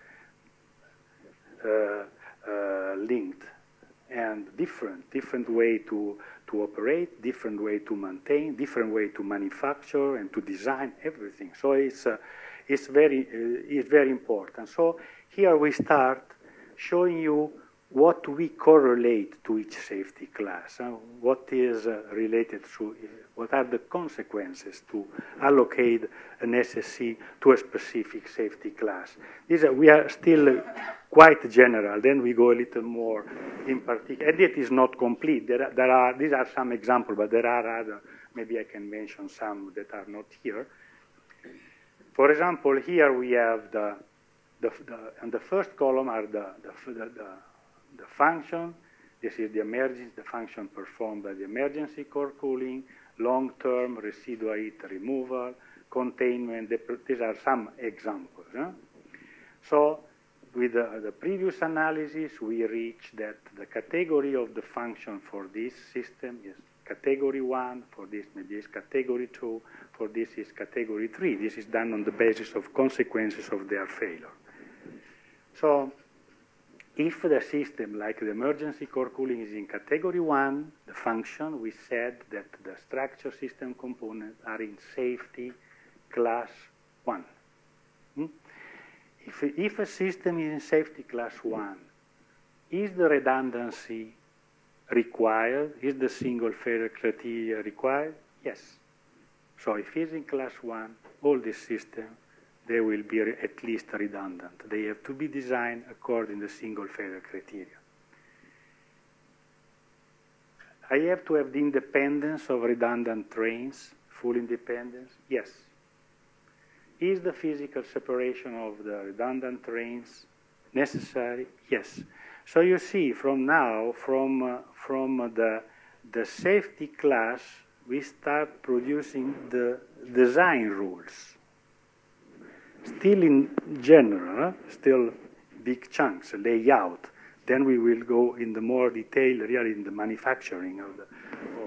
linked and different way to operate, different way to maintain, different way to manufacture and to design everything. So it's very important. So here we start showing you what we correlate to each safety class, what is related to, what are the consequences to allocate an SSC to a specific safety class. We are still quite general, then we go a little more in particular, and it is not complete. These are some examples, but there are other, maybe I can mention some that are not here. For example, here we have on the first column are the function. This is the function performed by the emergency core cooling, long-term residual heat removal, containment. These are some examples. So with the previous analysis, we reached that the category of the function for this system is category 1, for this maybe is category 2, for this is category 3. This is done on the basis of consequences of their failure. So if the system, like the emergency core cooling, is in category 1, the function, we said that the structure system components are in safety class 1. If a system is in safety class 1, is the redundancy required? Is the single failure criteria required? Yes. So if it's in class 1, all these systems, they will be at least redundant. They have to be designed according to the single failure criteria. I have to have the independence of redundant trains, full independence? Yes. Is the physical separation of the redundant trains necessary? Yes. So you see, from now, from the safety class, we start producing the design rules. Still in general, still big chunks, layout. Then we will go in the more detail, really in the manufacturing of the.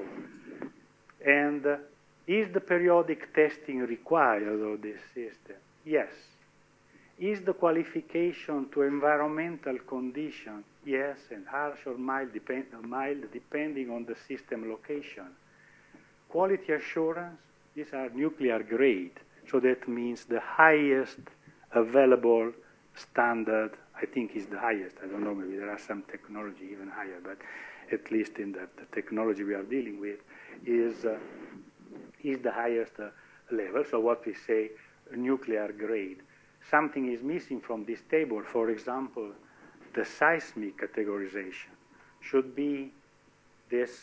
And is the periodic testing required of this system? Yes. Is the qualification to environmental condition? Yes, and harsh or mild depending on the system location. Quality assurance, these are nuclear grade. So that means the highest available standard, I think is the highest. I don't know, maybe there are some technology even higher, but at least in the technology we are dealing with is the highest level. So what we say, nuclear grade. Something is missing from this table. For example, the seismic categorization should be this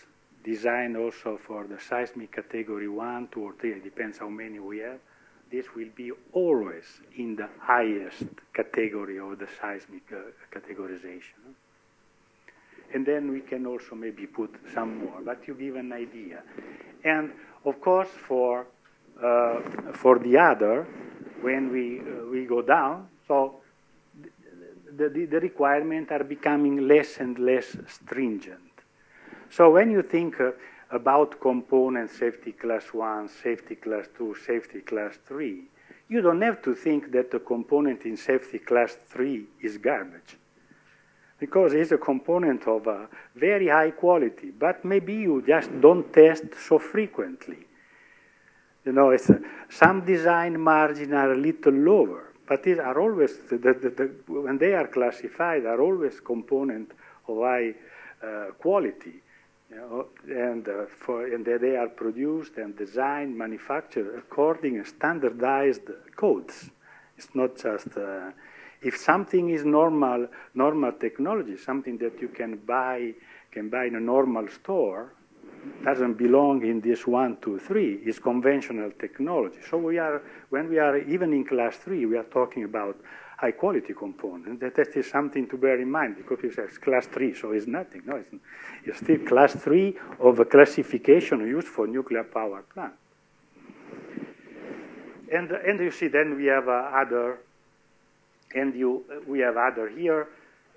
design also for the seismic category 1, 2, or 3, it depends how many we have. This will be always in the highest category of the seismic categorization. And then we can also maybe put some more, but you give an idea. And of course, for the other, when we go down, so the requirements are becoming less and less stringent. So when you think about component safety class 1, safety class 2, safety class 3, you don't have to think that the component in safety class 3 is garbage, because it's a component of very high quality, but maybe you just don't test so frequently. You know, some design margins are a little lower, but these are always, when they are classified, are always component of high quality. You know, and they are produced and designed, manufactured according to standardized codes. It's not just if something is normal technology, something that you can buy in a normal store, doesn't belong in this 1, 2, 3. Is conventional technology. So when we are even in class 3, we are talking about high quality component. That is something to bear in mind, because if it's class 3, so it's nothing. No, it's still class 3 of a classification used for nuclear power plant. And you see, then we have other, we have other here.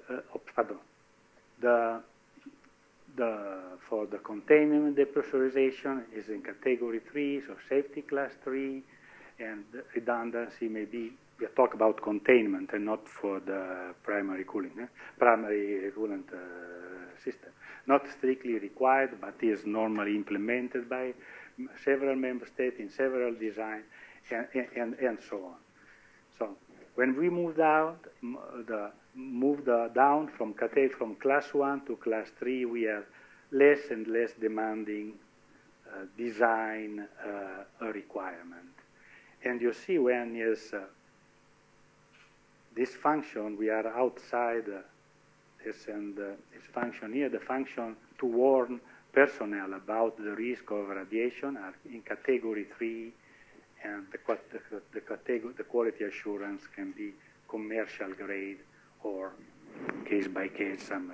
For the containment depressurization is in category 3, so safety class 3, and redundancy maybe. We talk about containment and not for the primary cooling, primary coolant system. Not strictly required, but is normally implemented by several member states in several designs, and so on. So when we move down, down from class 1 to class 3, we have less and less demanding design requirement. And you see when is this function, we are outside this function here, the function to warn personnel about the risk of radiation are in category 3, and the quality assurance can be commercial grade or case by case some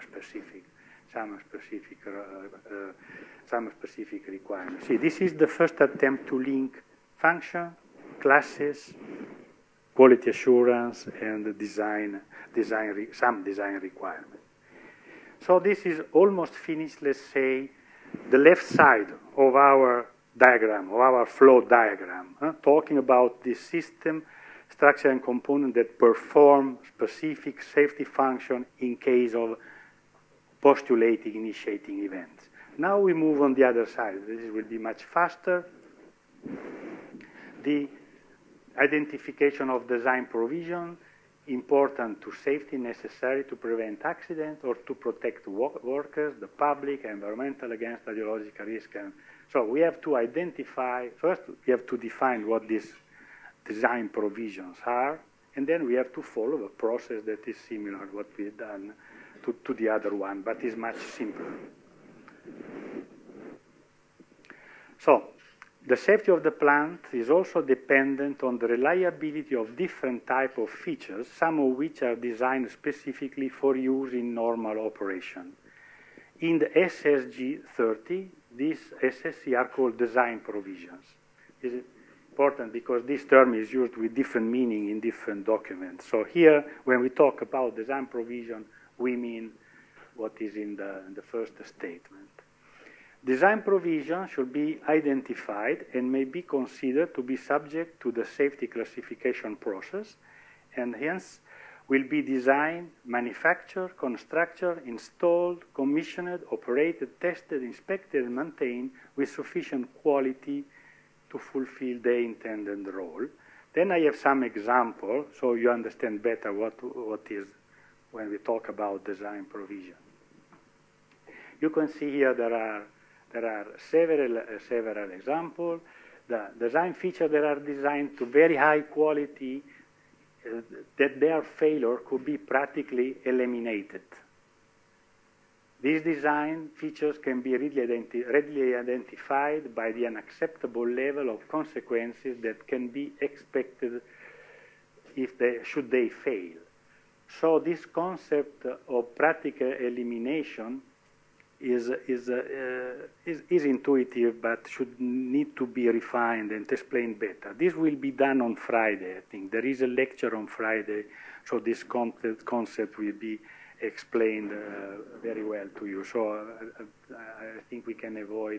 specific requirements. See, this is the first attempt to link function, classes, quality assurance, and some design requirement. So this is almost finished, let's say, the left side of our diagram, of our flow diagram, talking about the system, structure, and component that perform specific safety function in case of postulating initiating events. Now we move on the other side. This will be much faster. The identification of design provision, important to safety, necessary to prevent accident or to protect workers, the public, environmental against radiological risk. And so we have to identify, first we have to define what these design provisions are, and then we have to follow a process that is similar to what we've done to the other one, but is much simpler. So, the safety of the plant is also dependent on the reliability of different types of features, some of which are designed specifically for use in normal operation. In the SSG 30, these SSC are called design provisions. Is it important because this term is used with different meaning in different documents. So here, when we talk about design provision, we mean what is in the first statement. Design provision should be identified and may be considered to be subject to the safety classification process, and hence will be designed, manufactured, constructed, installed, commissioned, operated, tested, inspected, and maintained with sufficient quality to fulfill the intended role. Then I have some examples so you understand better what is when we talk about design provision. You can see here there are several examples. The design features that are designed to very high quality, that their failure could be practically eliminated. These design features can be readily identified by the unacceptable level of consequences that can be expected should they fail. So this concept of practical elimination is intuitive, but should need to be refined and explained better. This will be done on Friday, I think. There is a lecture on Friday, so this concept will be explained very well to you. So I think we can avoid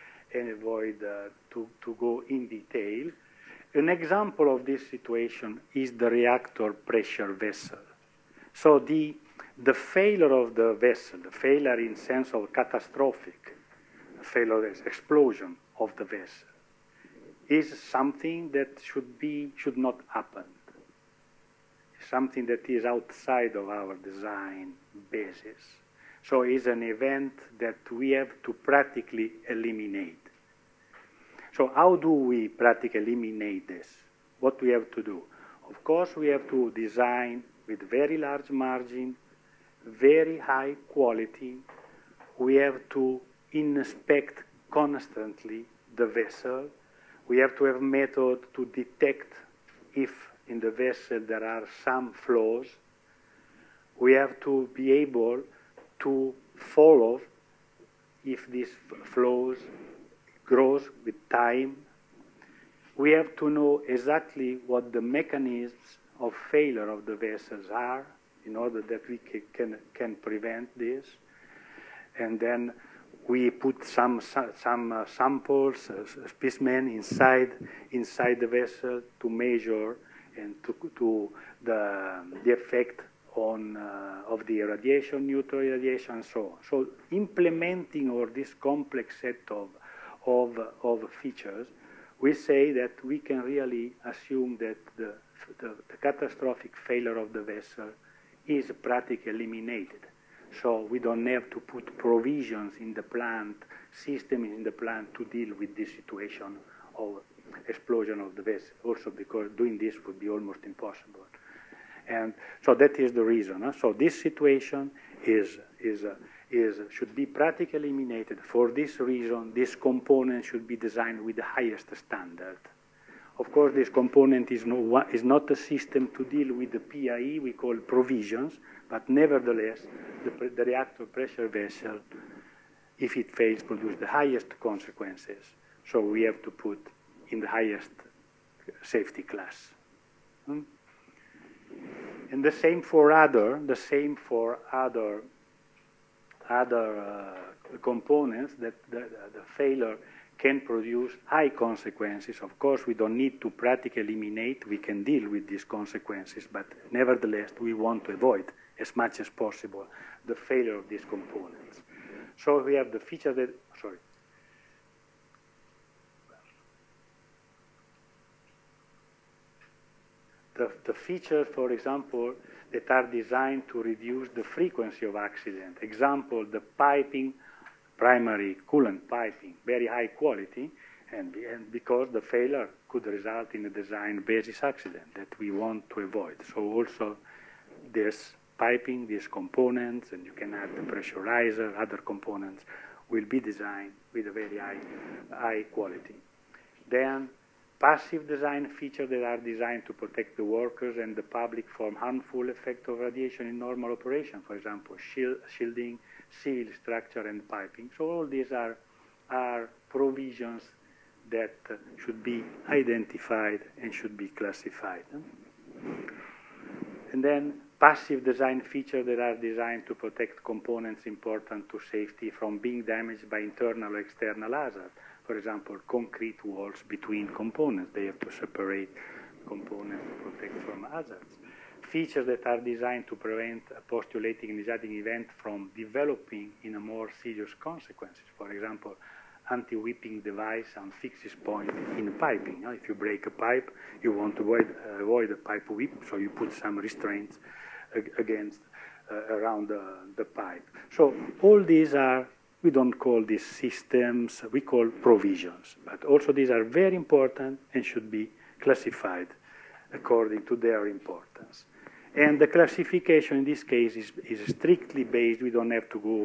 to go in detail. An example of this situation is the reactor pressure vessel. So the failure of the vessel, the failure in sense of catastrophic failure, explosion of the vessel, is something that should not happen. Something that is outside of our design basis. So it's an event that we have to practically eliminate. So how do we practically eliminate this? What we have to do? Of course, we have to design with very large margin, very high quality. We have to inspect constantly the vessel. We have to have method to detect if in the vessel there are some flaws. We have to be able to follow if these flaws grows with time. We have to know exactly what the mechanisms of failure of the vessels are in order that we can prevent this. And then we put some samples, specimen inside the vessel to measure and to the effect on of the irradiation, neutral irradiation, and so on. So implementing all this complex set of features, we say that we can really assume that the catastrophic failure of the vessel is practically eliminated. So we don't have to put provisions in the plant, systems in the plant to deal with this situation of explosion of the vessel. Also because doing this would be almost impossible. And so that is the reason. So this situation should be practically eliminated. For this reason, this component should be designed with the highest standard. Of course, this component is not a system to deal with the PIE we call provisions, but nevertheless, the reactor pressure vessel, if it fails, produces the highest consequences. So we have to put in the highest safety class. And the same for other components that the failure can produce high consequences. Of course, we don't need to practically eliminate. We can deal with these consequences, but nevertheless, we want to avoid as much as possible the failure of these components. So we have the feature that, sorry. The features, for example, that are designed to reduce the frequency of accident. Example, the piping, primary coolant piping, very high quality, and because the failure could result in a design basis accident that we want to avoid. So also this piping, these components, and you can add the pressurizer, other components, will be designed with a very high quality. Then passive design features that are designed to protect the workers and the public from harmful effect of radiation in normal operation, for example, shielding, civil structure, and piping. So all these are provisions that should be identified and should be classified. And then passive design features that are designed to protect components important to safety from being damaged by internal or external hazard. For example, concrete walls between components. They have to separate components to protect from hazards. Features that are designed to prevent a postulating and deciding event from developing in a more serious consequences. For example, anti-whipping device on fixes point in piping. If you break a pipe, you want to avoid a pipe whip, so you put some restraints against around the pipe. So all these are, we don't call these systems, we call provisions. But also these are very important and should be classified according to their importance. And the classification in this case is strictly based, we don't have to go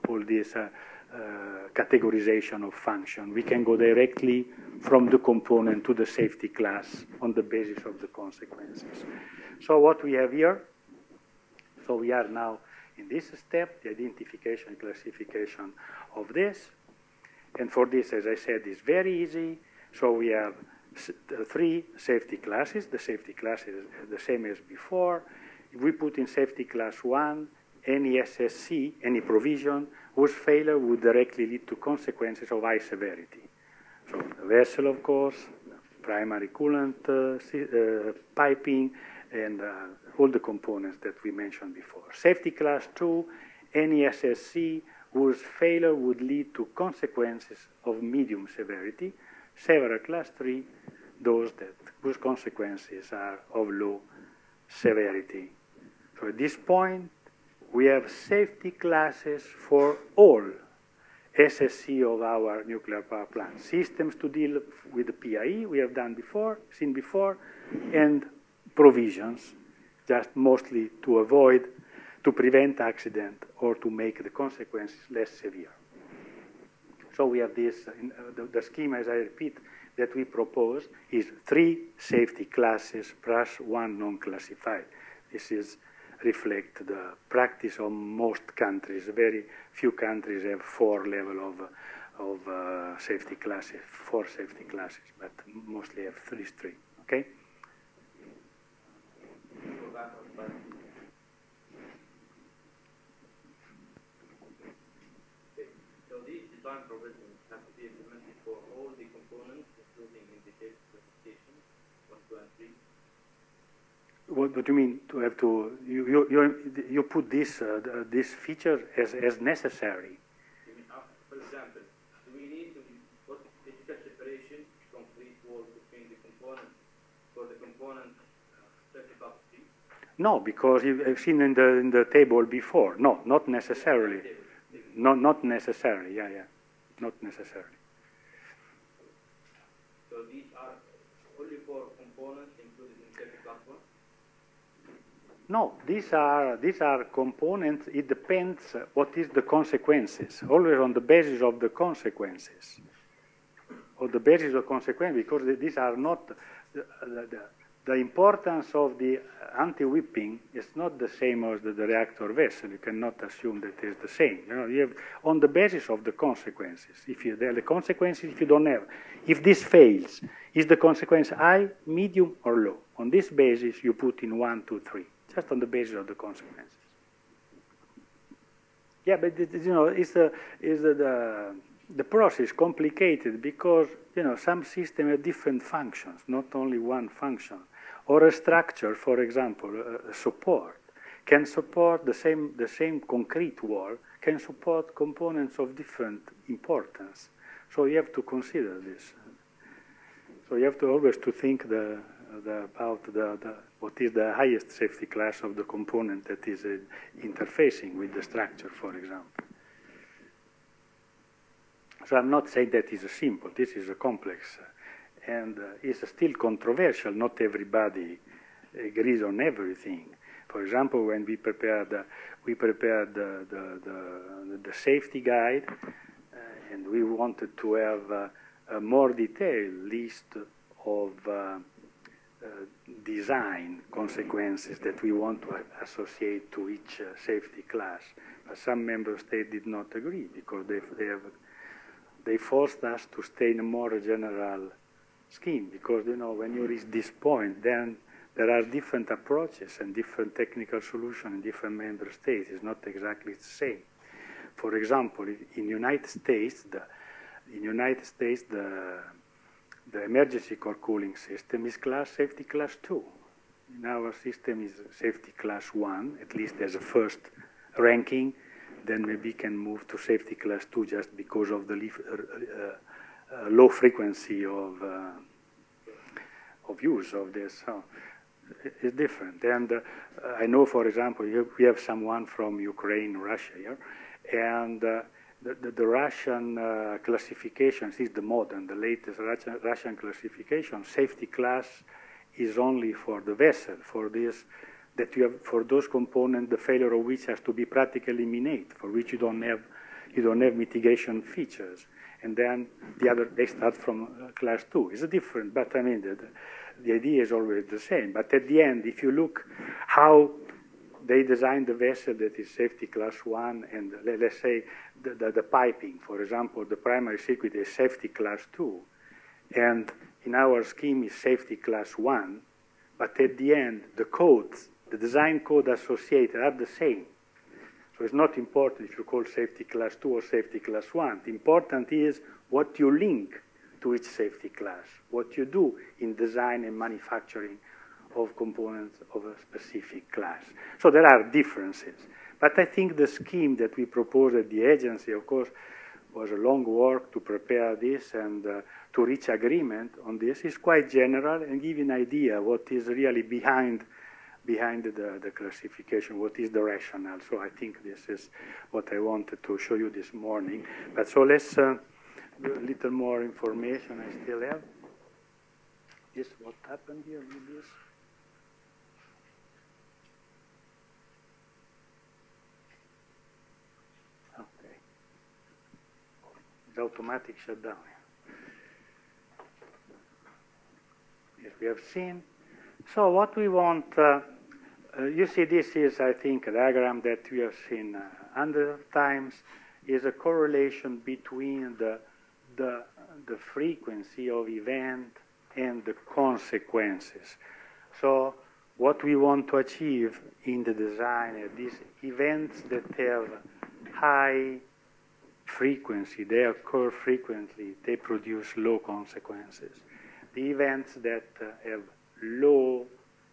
all this categorization of function. We can go directly from the component to the safety class on the basis of the consequences. So what we have here, so we are now in this step, the identification and classification of this. And for this, as I said, is very easy. So we have three safety classes. The safety class is the same as before. If we put in safety class 1, any SSC, any provision, whose failure would directly lead to consequences of high severity. So the vessel, of course, primary coolant piping, and all the components that we mentioned before. Safety class 2, any SSC whose failure would lead to consequences of medium severity. Several class 3, those whose consequences are of low severity. So at this point, we have safety classes for all SSC of our nuclear power plant. Systems to deal with the PIE, we have seen before, and provisions, just mostly to prevent accident or to make the consequences less severe. So we have this, the scheme, as I repeat, that we propose is 3 safety classes plus 1 non-classified. This reflect the practice of most countries. Very few countries have 4 levels of safety classes, 4 safety classes, but mostly have 3. Okay? So these design provisions have to be implemented for all the components, including in the safety specification 1, 2, and 3. What do you mean to have to? You put this feature as necessary. You mean, for example, do we need to put physical separation, complete wall between the components for the component specified? No, because you've seen in the table before. No, not necessarily. Not necessarily. Yeah, not necessarily. So these are only for components included in safety class 1? No, these are components. It depends what is the consequences. Always on the basis of the consequences. Or the basis of consequences, because these are not the importance of the anti-whipping is not the same as the reactor vessel. You cannot assume that it's the same. You have on the basis of the consequences. The consequences, if you don't have, if this fails, is the consequence high, medium, or low? On this basis, you put in 1, 2, 3, just on the basis of the consequences. Yeah, but the process complicated because some systems have different functions, not only one function. Or a structure, for example, a support, can support the same concrete wall, can support components of different importance. So you have to consider this. So you have to always to think about what is the highest safety class of the component that is interfacing with the structure, for example. So I'm not saying that is simple. This is a complex. And it's still controversial. Not everybody agrees on everything. For example, when we prepared the safety guide, and we wanted to have a more detailed list of design consequences that we want to associate to each safety class. But some member states did not agree because they forced us to stay in a more general scheme, because when you reach this point, then there are different approaches and different technical solutions in different member states. It's not exactly the same. For example, in United States, the emergency core cooling system is safety class 2. In our system is safety class 1, at least as a first ranking. Then maybe can move to safety class 2 just because of the low frequency of use of this. So it's different. And I know, for example, we have someone from Ukraine, Russia here, and the Russian classifications is the modern, the latest Russian classification. Safety class is only for the vessel, for this. That you have for those components, the failure of which has to be practically eliminated, for which you don't have you don't have mitigation features. And then they start from class 2. It's different, but I mean, the idea is always the same. But at the end, if you look how they designed the vessel that is safety class 1, and let's say the piping, for example, the primary circuit is safety class 2, and in our scheme is safety class 1, but at the end, the codes, the design code associated are the same. So it's not important if you call safety class 2 or safety class 1. The important is what you link to each safety class, what you do in design and manufacturing of components of a specific class. So there are differences. But I think the scheme that we proposed at the agency, of course, was a long work to prepare this and to reach agreement on this. Is quite general and give an idea what is really behind the classification, what is the rationale. So I think this is what I wanted to show you this morning. But so let's do a little more information I still have. This, what happened here with this? Okay. It's automatic shutdown. Yes, we have seen. So what we want, you see this is, I think, a diagram that we have seen 100 times, is a correlation between the frequency of event and the consequences. So what we want to achieve in the design are these events that have high frequency, they occur frequently, they produce low consequences. The events that have low,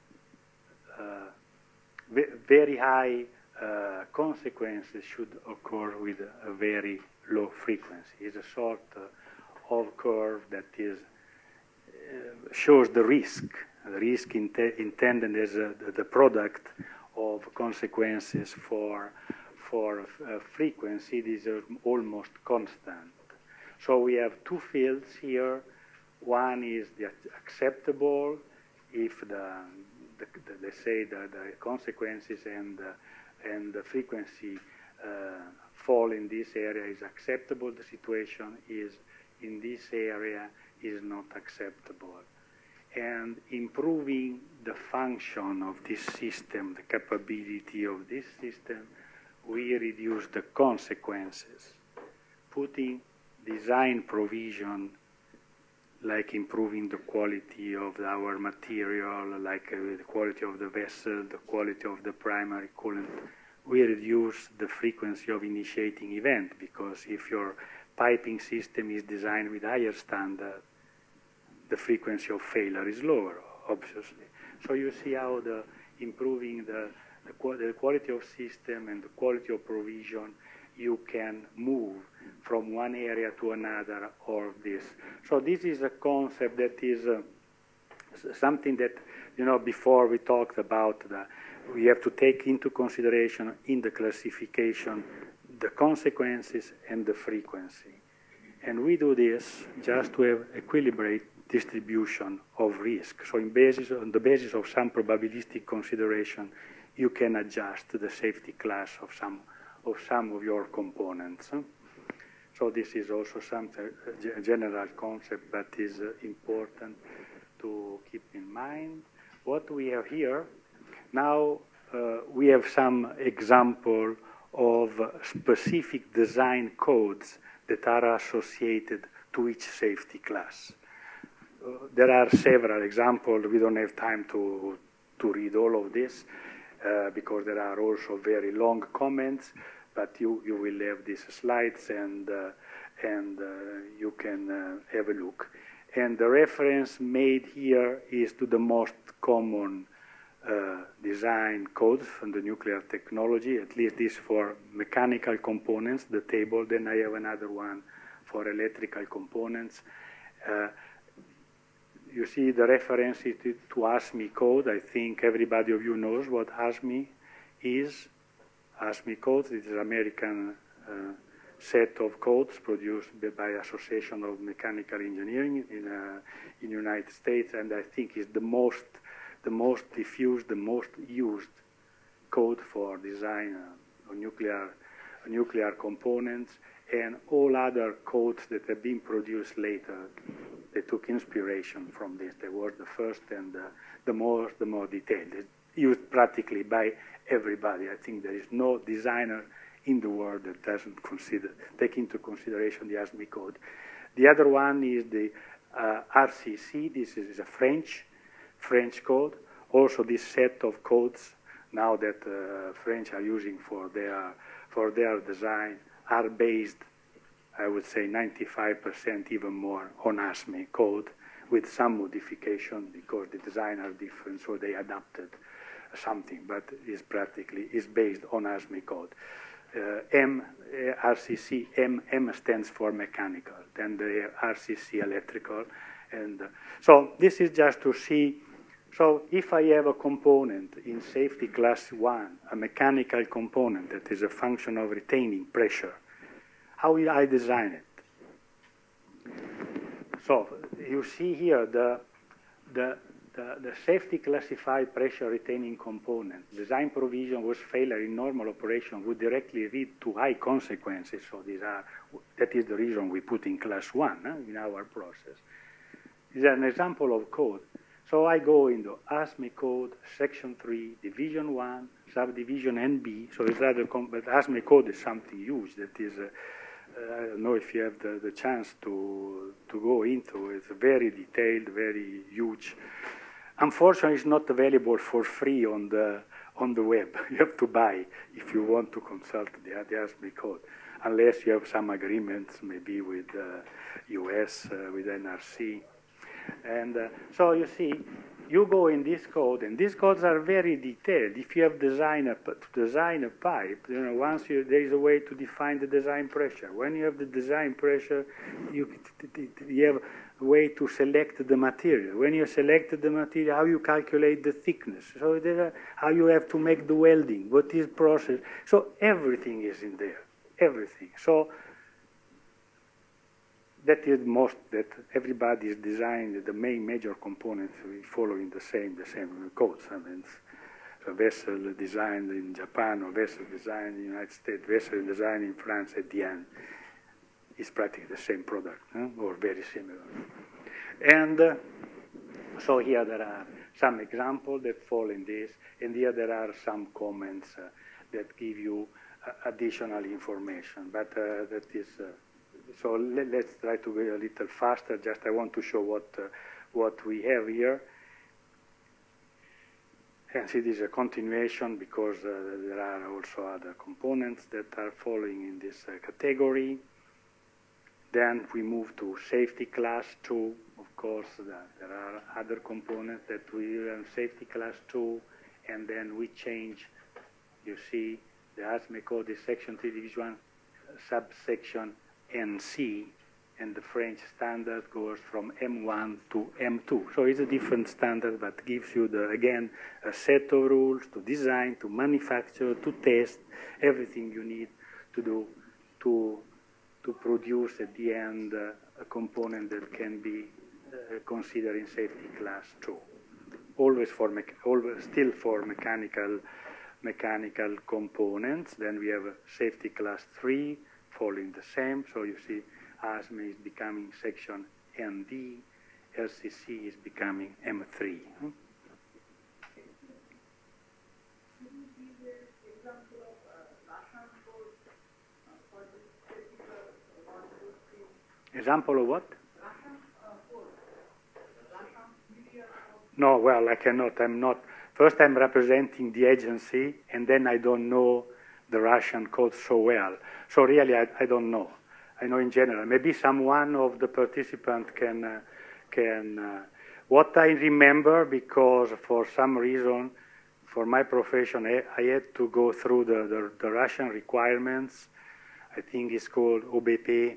very high consequences should occur with a very low frequency. It's a sort of curve that is shows the risk intended as the product of consequences for frequency. These are almost constant. So we have two fields here. One is the acceptable if let's say the consequences and the frequency fall in this area is acceptable. The situation is in this area is not acceptable. And improving the function of this system, the capability of this system, we reduce the consequences. Putting design provision like improving the quality of our material, like the quality of the vessel, the quality of the primary coolant, we reduce the frequency of initiating event, because if your piping system is designed with higher standard, the frequency of failure is lower, obviously. So you see how improving the quality of system and the quality of provision, you can move from one area to another or this. So this is a concept that is something that, before we talked about we have to take into consideration in the classification the consequences and the frequency. And we do this just to have equilibrate distribution of risk. So on the basis of some probabilistic consideration, you can adjust the safety class of some of your components. So this is also a general concept that is important to keep in mind. What we have here, now we have some example of specific design codes that are associated to each safety class. There are several examples. We don't have time to read all of this because there are also very long comments, but you will have these slides and you can have a look. And the reference made here is to the most common design codes from the nuclear technology, at least this for mechanical components, the table. Then I have another one for electrical components. You see the reference to ASME code. I think everybody of you knows what ASME is. ASME codes is an American set of codes produced by Association of Mechanical Engineering in United States, and I think is the most diffused, the most used code for design of nuclear nuclear components, and all other codes that have been produced later. They took inspiration from this. They were the first and the more detailed. It's used practically by everybody. I think there is no designer in the world that doesn't take into consideration the ASME code. The other one is the RCC. This is a French code. Also, this set of codes now that French are using for their design are based, I would say, 95% even more on ASME code, with some modification because the design are different, so they adapted something, but is based on ASME code. RCC, M stands for mechanical, then the RCC electrical, and so this is just to see. So if I have a component in safety class 1, a mechanical component that is a function of retaining pressure, how will I design it? So you see here the safety classified pressure retaining component. Design provision was failure in normal operation would directly lead to high consequences. So that is the reason we put in class 1 in our process. This is an example of code. So I go into ASME code, section 3, division 1, subdivision NB. So it's rather but ASME code is something huge that is, I don't know if you have the chance to go into it. It's very detailed, very huge. Unfortunately, it's not available for free on the web. You have to buy if you want to consult the ASME code, unless you have some agreements maybe with US, with NRC. And so you see, you go in this code, and these codes are very detailed. If you have to design a pipe, once there is a way to define the design pressure. When you have the design pressure, you have a way to select the material. When you select the material, how you calculate the thickness. So how you have to make the welding, what is process. So everything is in there, everything. So that is most that everybody is designing the main major components following the same codes. I mean, a vessel designed in Japan or vessel designed in the United States, vessel designed in France at the end is practically the same product, or very similar. And so here there are some examples that fall in this, and here there are some comments that give you additional information. But that is. So let's try to go a little faster. Just I want to show what we have here. And see, this is a continuation because there are also other components that are following in this category. Then we move to safety class 2. Of course, there are other components that we use in safety class 2, and then we change. You see, the ASME code is section 3, division 1, subsection NC, and the French standard goes from M1 to M2. So it's a different standard, but gives you, again, a set of rules to design, to manufacture, to test, everything you need to do to produce at the end a component that can be considered in safety class 2. Always still for mechanical components. Then we have a safety class 3, following the same. So you see, ASME is becoming section ND, LCC is becoming M3. Example of what? No, well, I cannot. I'm not. First, I'm representing the agency, and then I don't know the Russian code so well. So really, I don't know. I know in general. Maybe someone of the participants can. What I remember, because for some reason, for my profession, I had to go through the Russian requirements. I think it's called OBP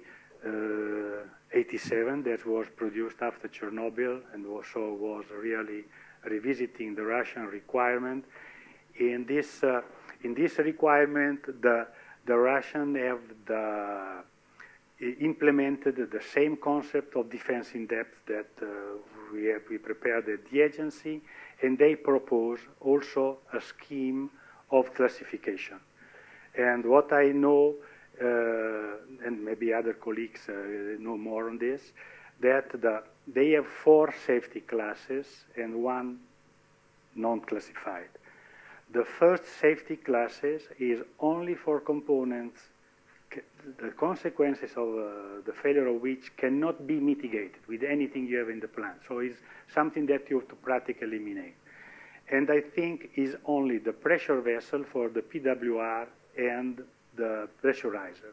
87, that was produced after Chernobyl, and also was really revisiting the Russian requirement. In this requirement, the Russians have implemented the same concept of defense in depth that we prepared at the agency, and they propose also a scheme of classification. And what I know, and maybe other colleagues know more on this, that they have 4 safety classes and 1 non-classified. The first safety classes is only for components, the consequences of the failure of which cannot be mitigated with anything you have in the plant. So it's something that you have to practically eliminate. And I think is only the pressure vessel for the PWR and the pressurizer.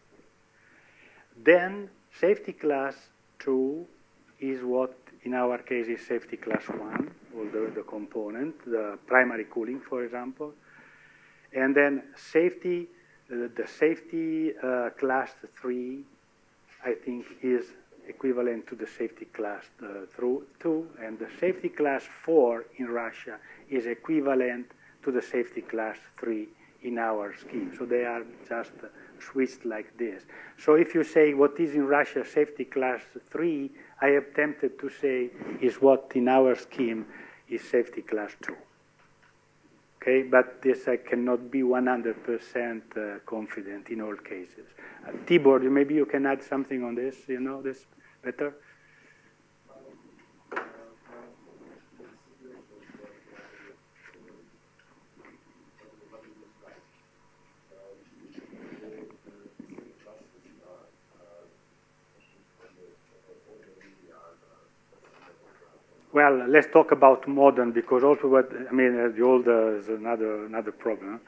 Then safety class 2 is what in our case is safety class 1, all the component, the primary cooling, for example. And then safety, the safety class 3, I think, is equivalent to the safety class 2, and the safety class 4 in Russia is equivalent to the safety class 3 in our scheme. So they are just switched like this. So if you say what is in Russia safety class 3, I am tempted to say is what in our scheme is safety class 2. Okay, but this I cannot be 100% confident in all cases. Tibor, maybe you can add something on this, you know this better? Well, let's talk about modern, because also what I mean the old is another problem.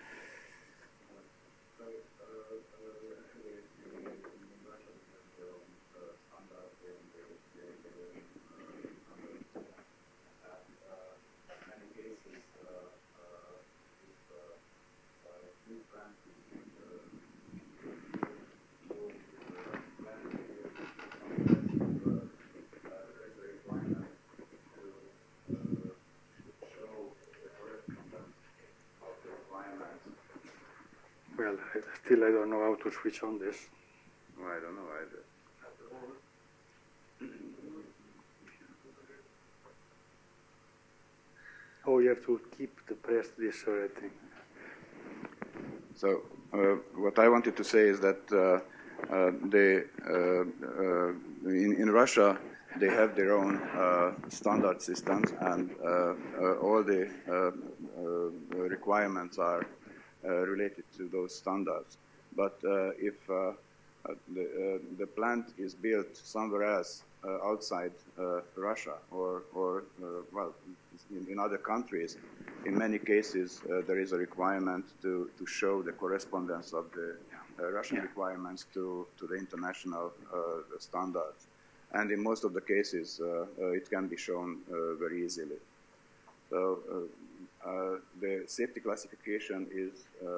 Well, still I don't know how to switch on this. Well, I don't know either. Oh, you have to keep the press this sort of thing. So what I wanted to say is that in Russia they have their own standard systems, and all the requirements are related to those standards. But if the plant is built somewhere else outside Russia, or well, in other countries, in many cases there is a requirement to show the correspondence of the Russian requirements to the international standards. And in most of the cases it can be shown very easily. So the safety classification is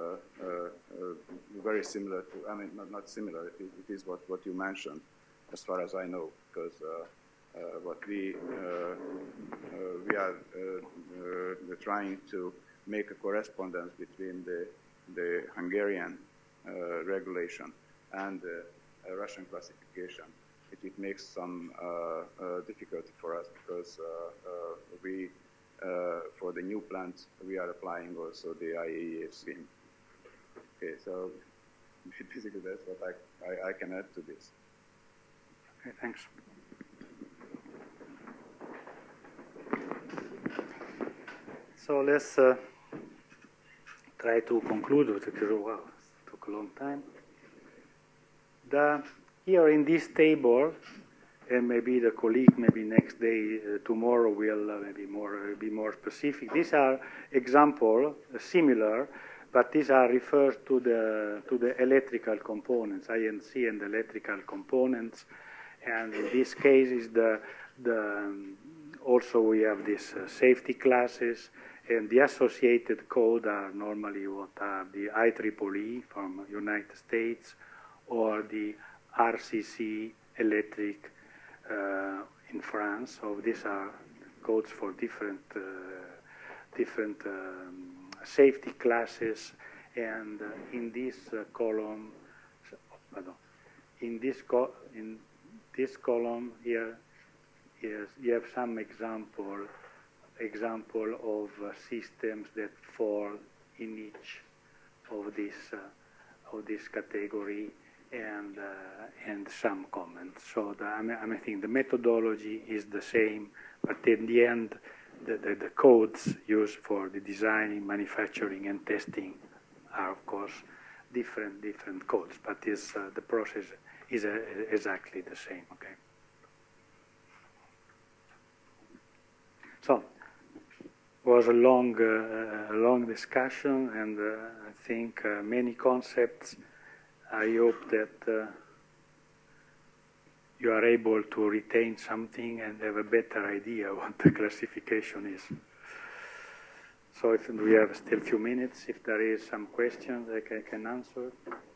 very similar to, I mean, not similar, it is what you mentioned, as far as I know, because what we are trying to make a correspondence between the Hungarian regulation and the Russian classification. It makes some difficulty for us, because we for the new plants, we are applying also the IAEA scheme. Okay, so basically that's what I can add to this. Okay, thanks. So let's try to conclude, because wow, it took a long time. Here in this table, and maybe the colleague, maybe next day, tomorrow, will be more specific. These are examples, similar, but these are refers to the electrical components, INC and electrical components. And in this case is also we have these safety classes, and the associated code are normally what are the IEEE from United States, or the RCC electric in France. So these are codes for different safety classes, and in this column, in this column here is you have some example of systems that fall in each of these of this category and some comments. So I think the methodology is the same, but in the end, the codes used for the designing, manufacturing, and testing are, of course, different codes, but the process is exactly the same. Okay. So it was a long discussion, and I think many concepts. I hope that you are able to retain something and have a better idea what the classification is. So if we have still a few minutes, if there is some questions I can answer.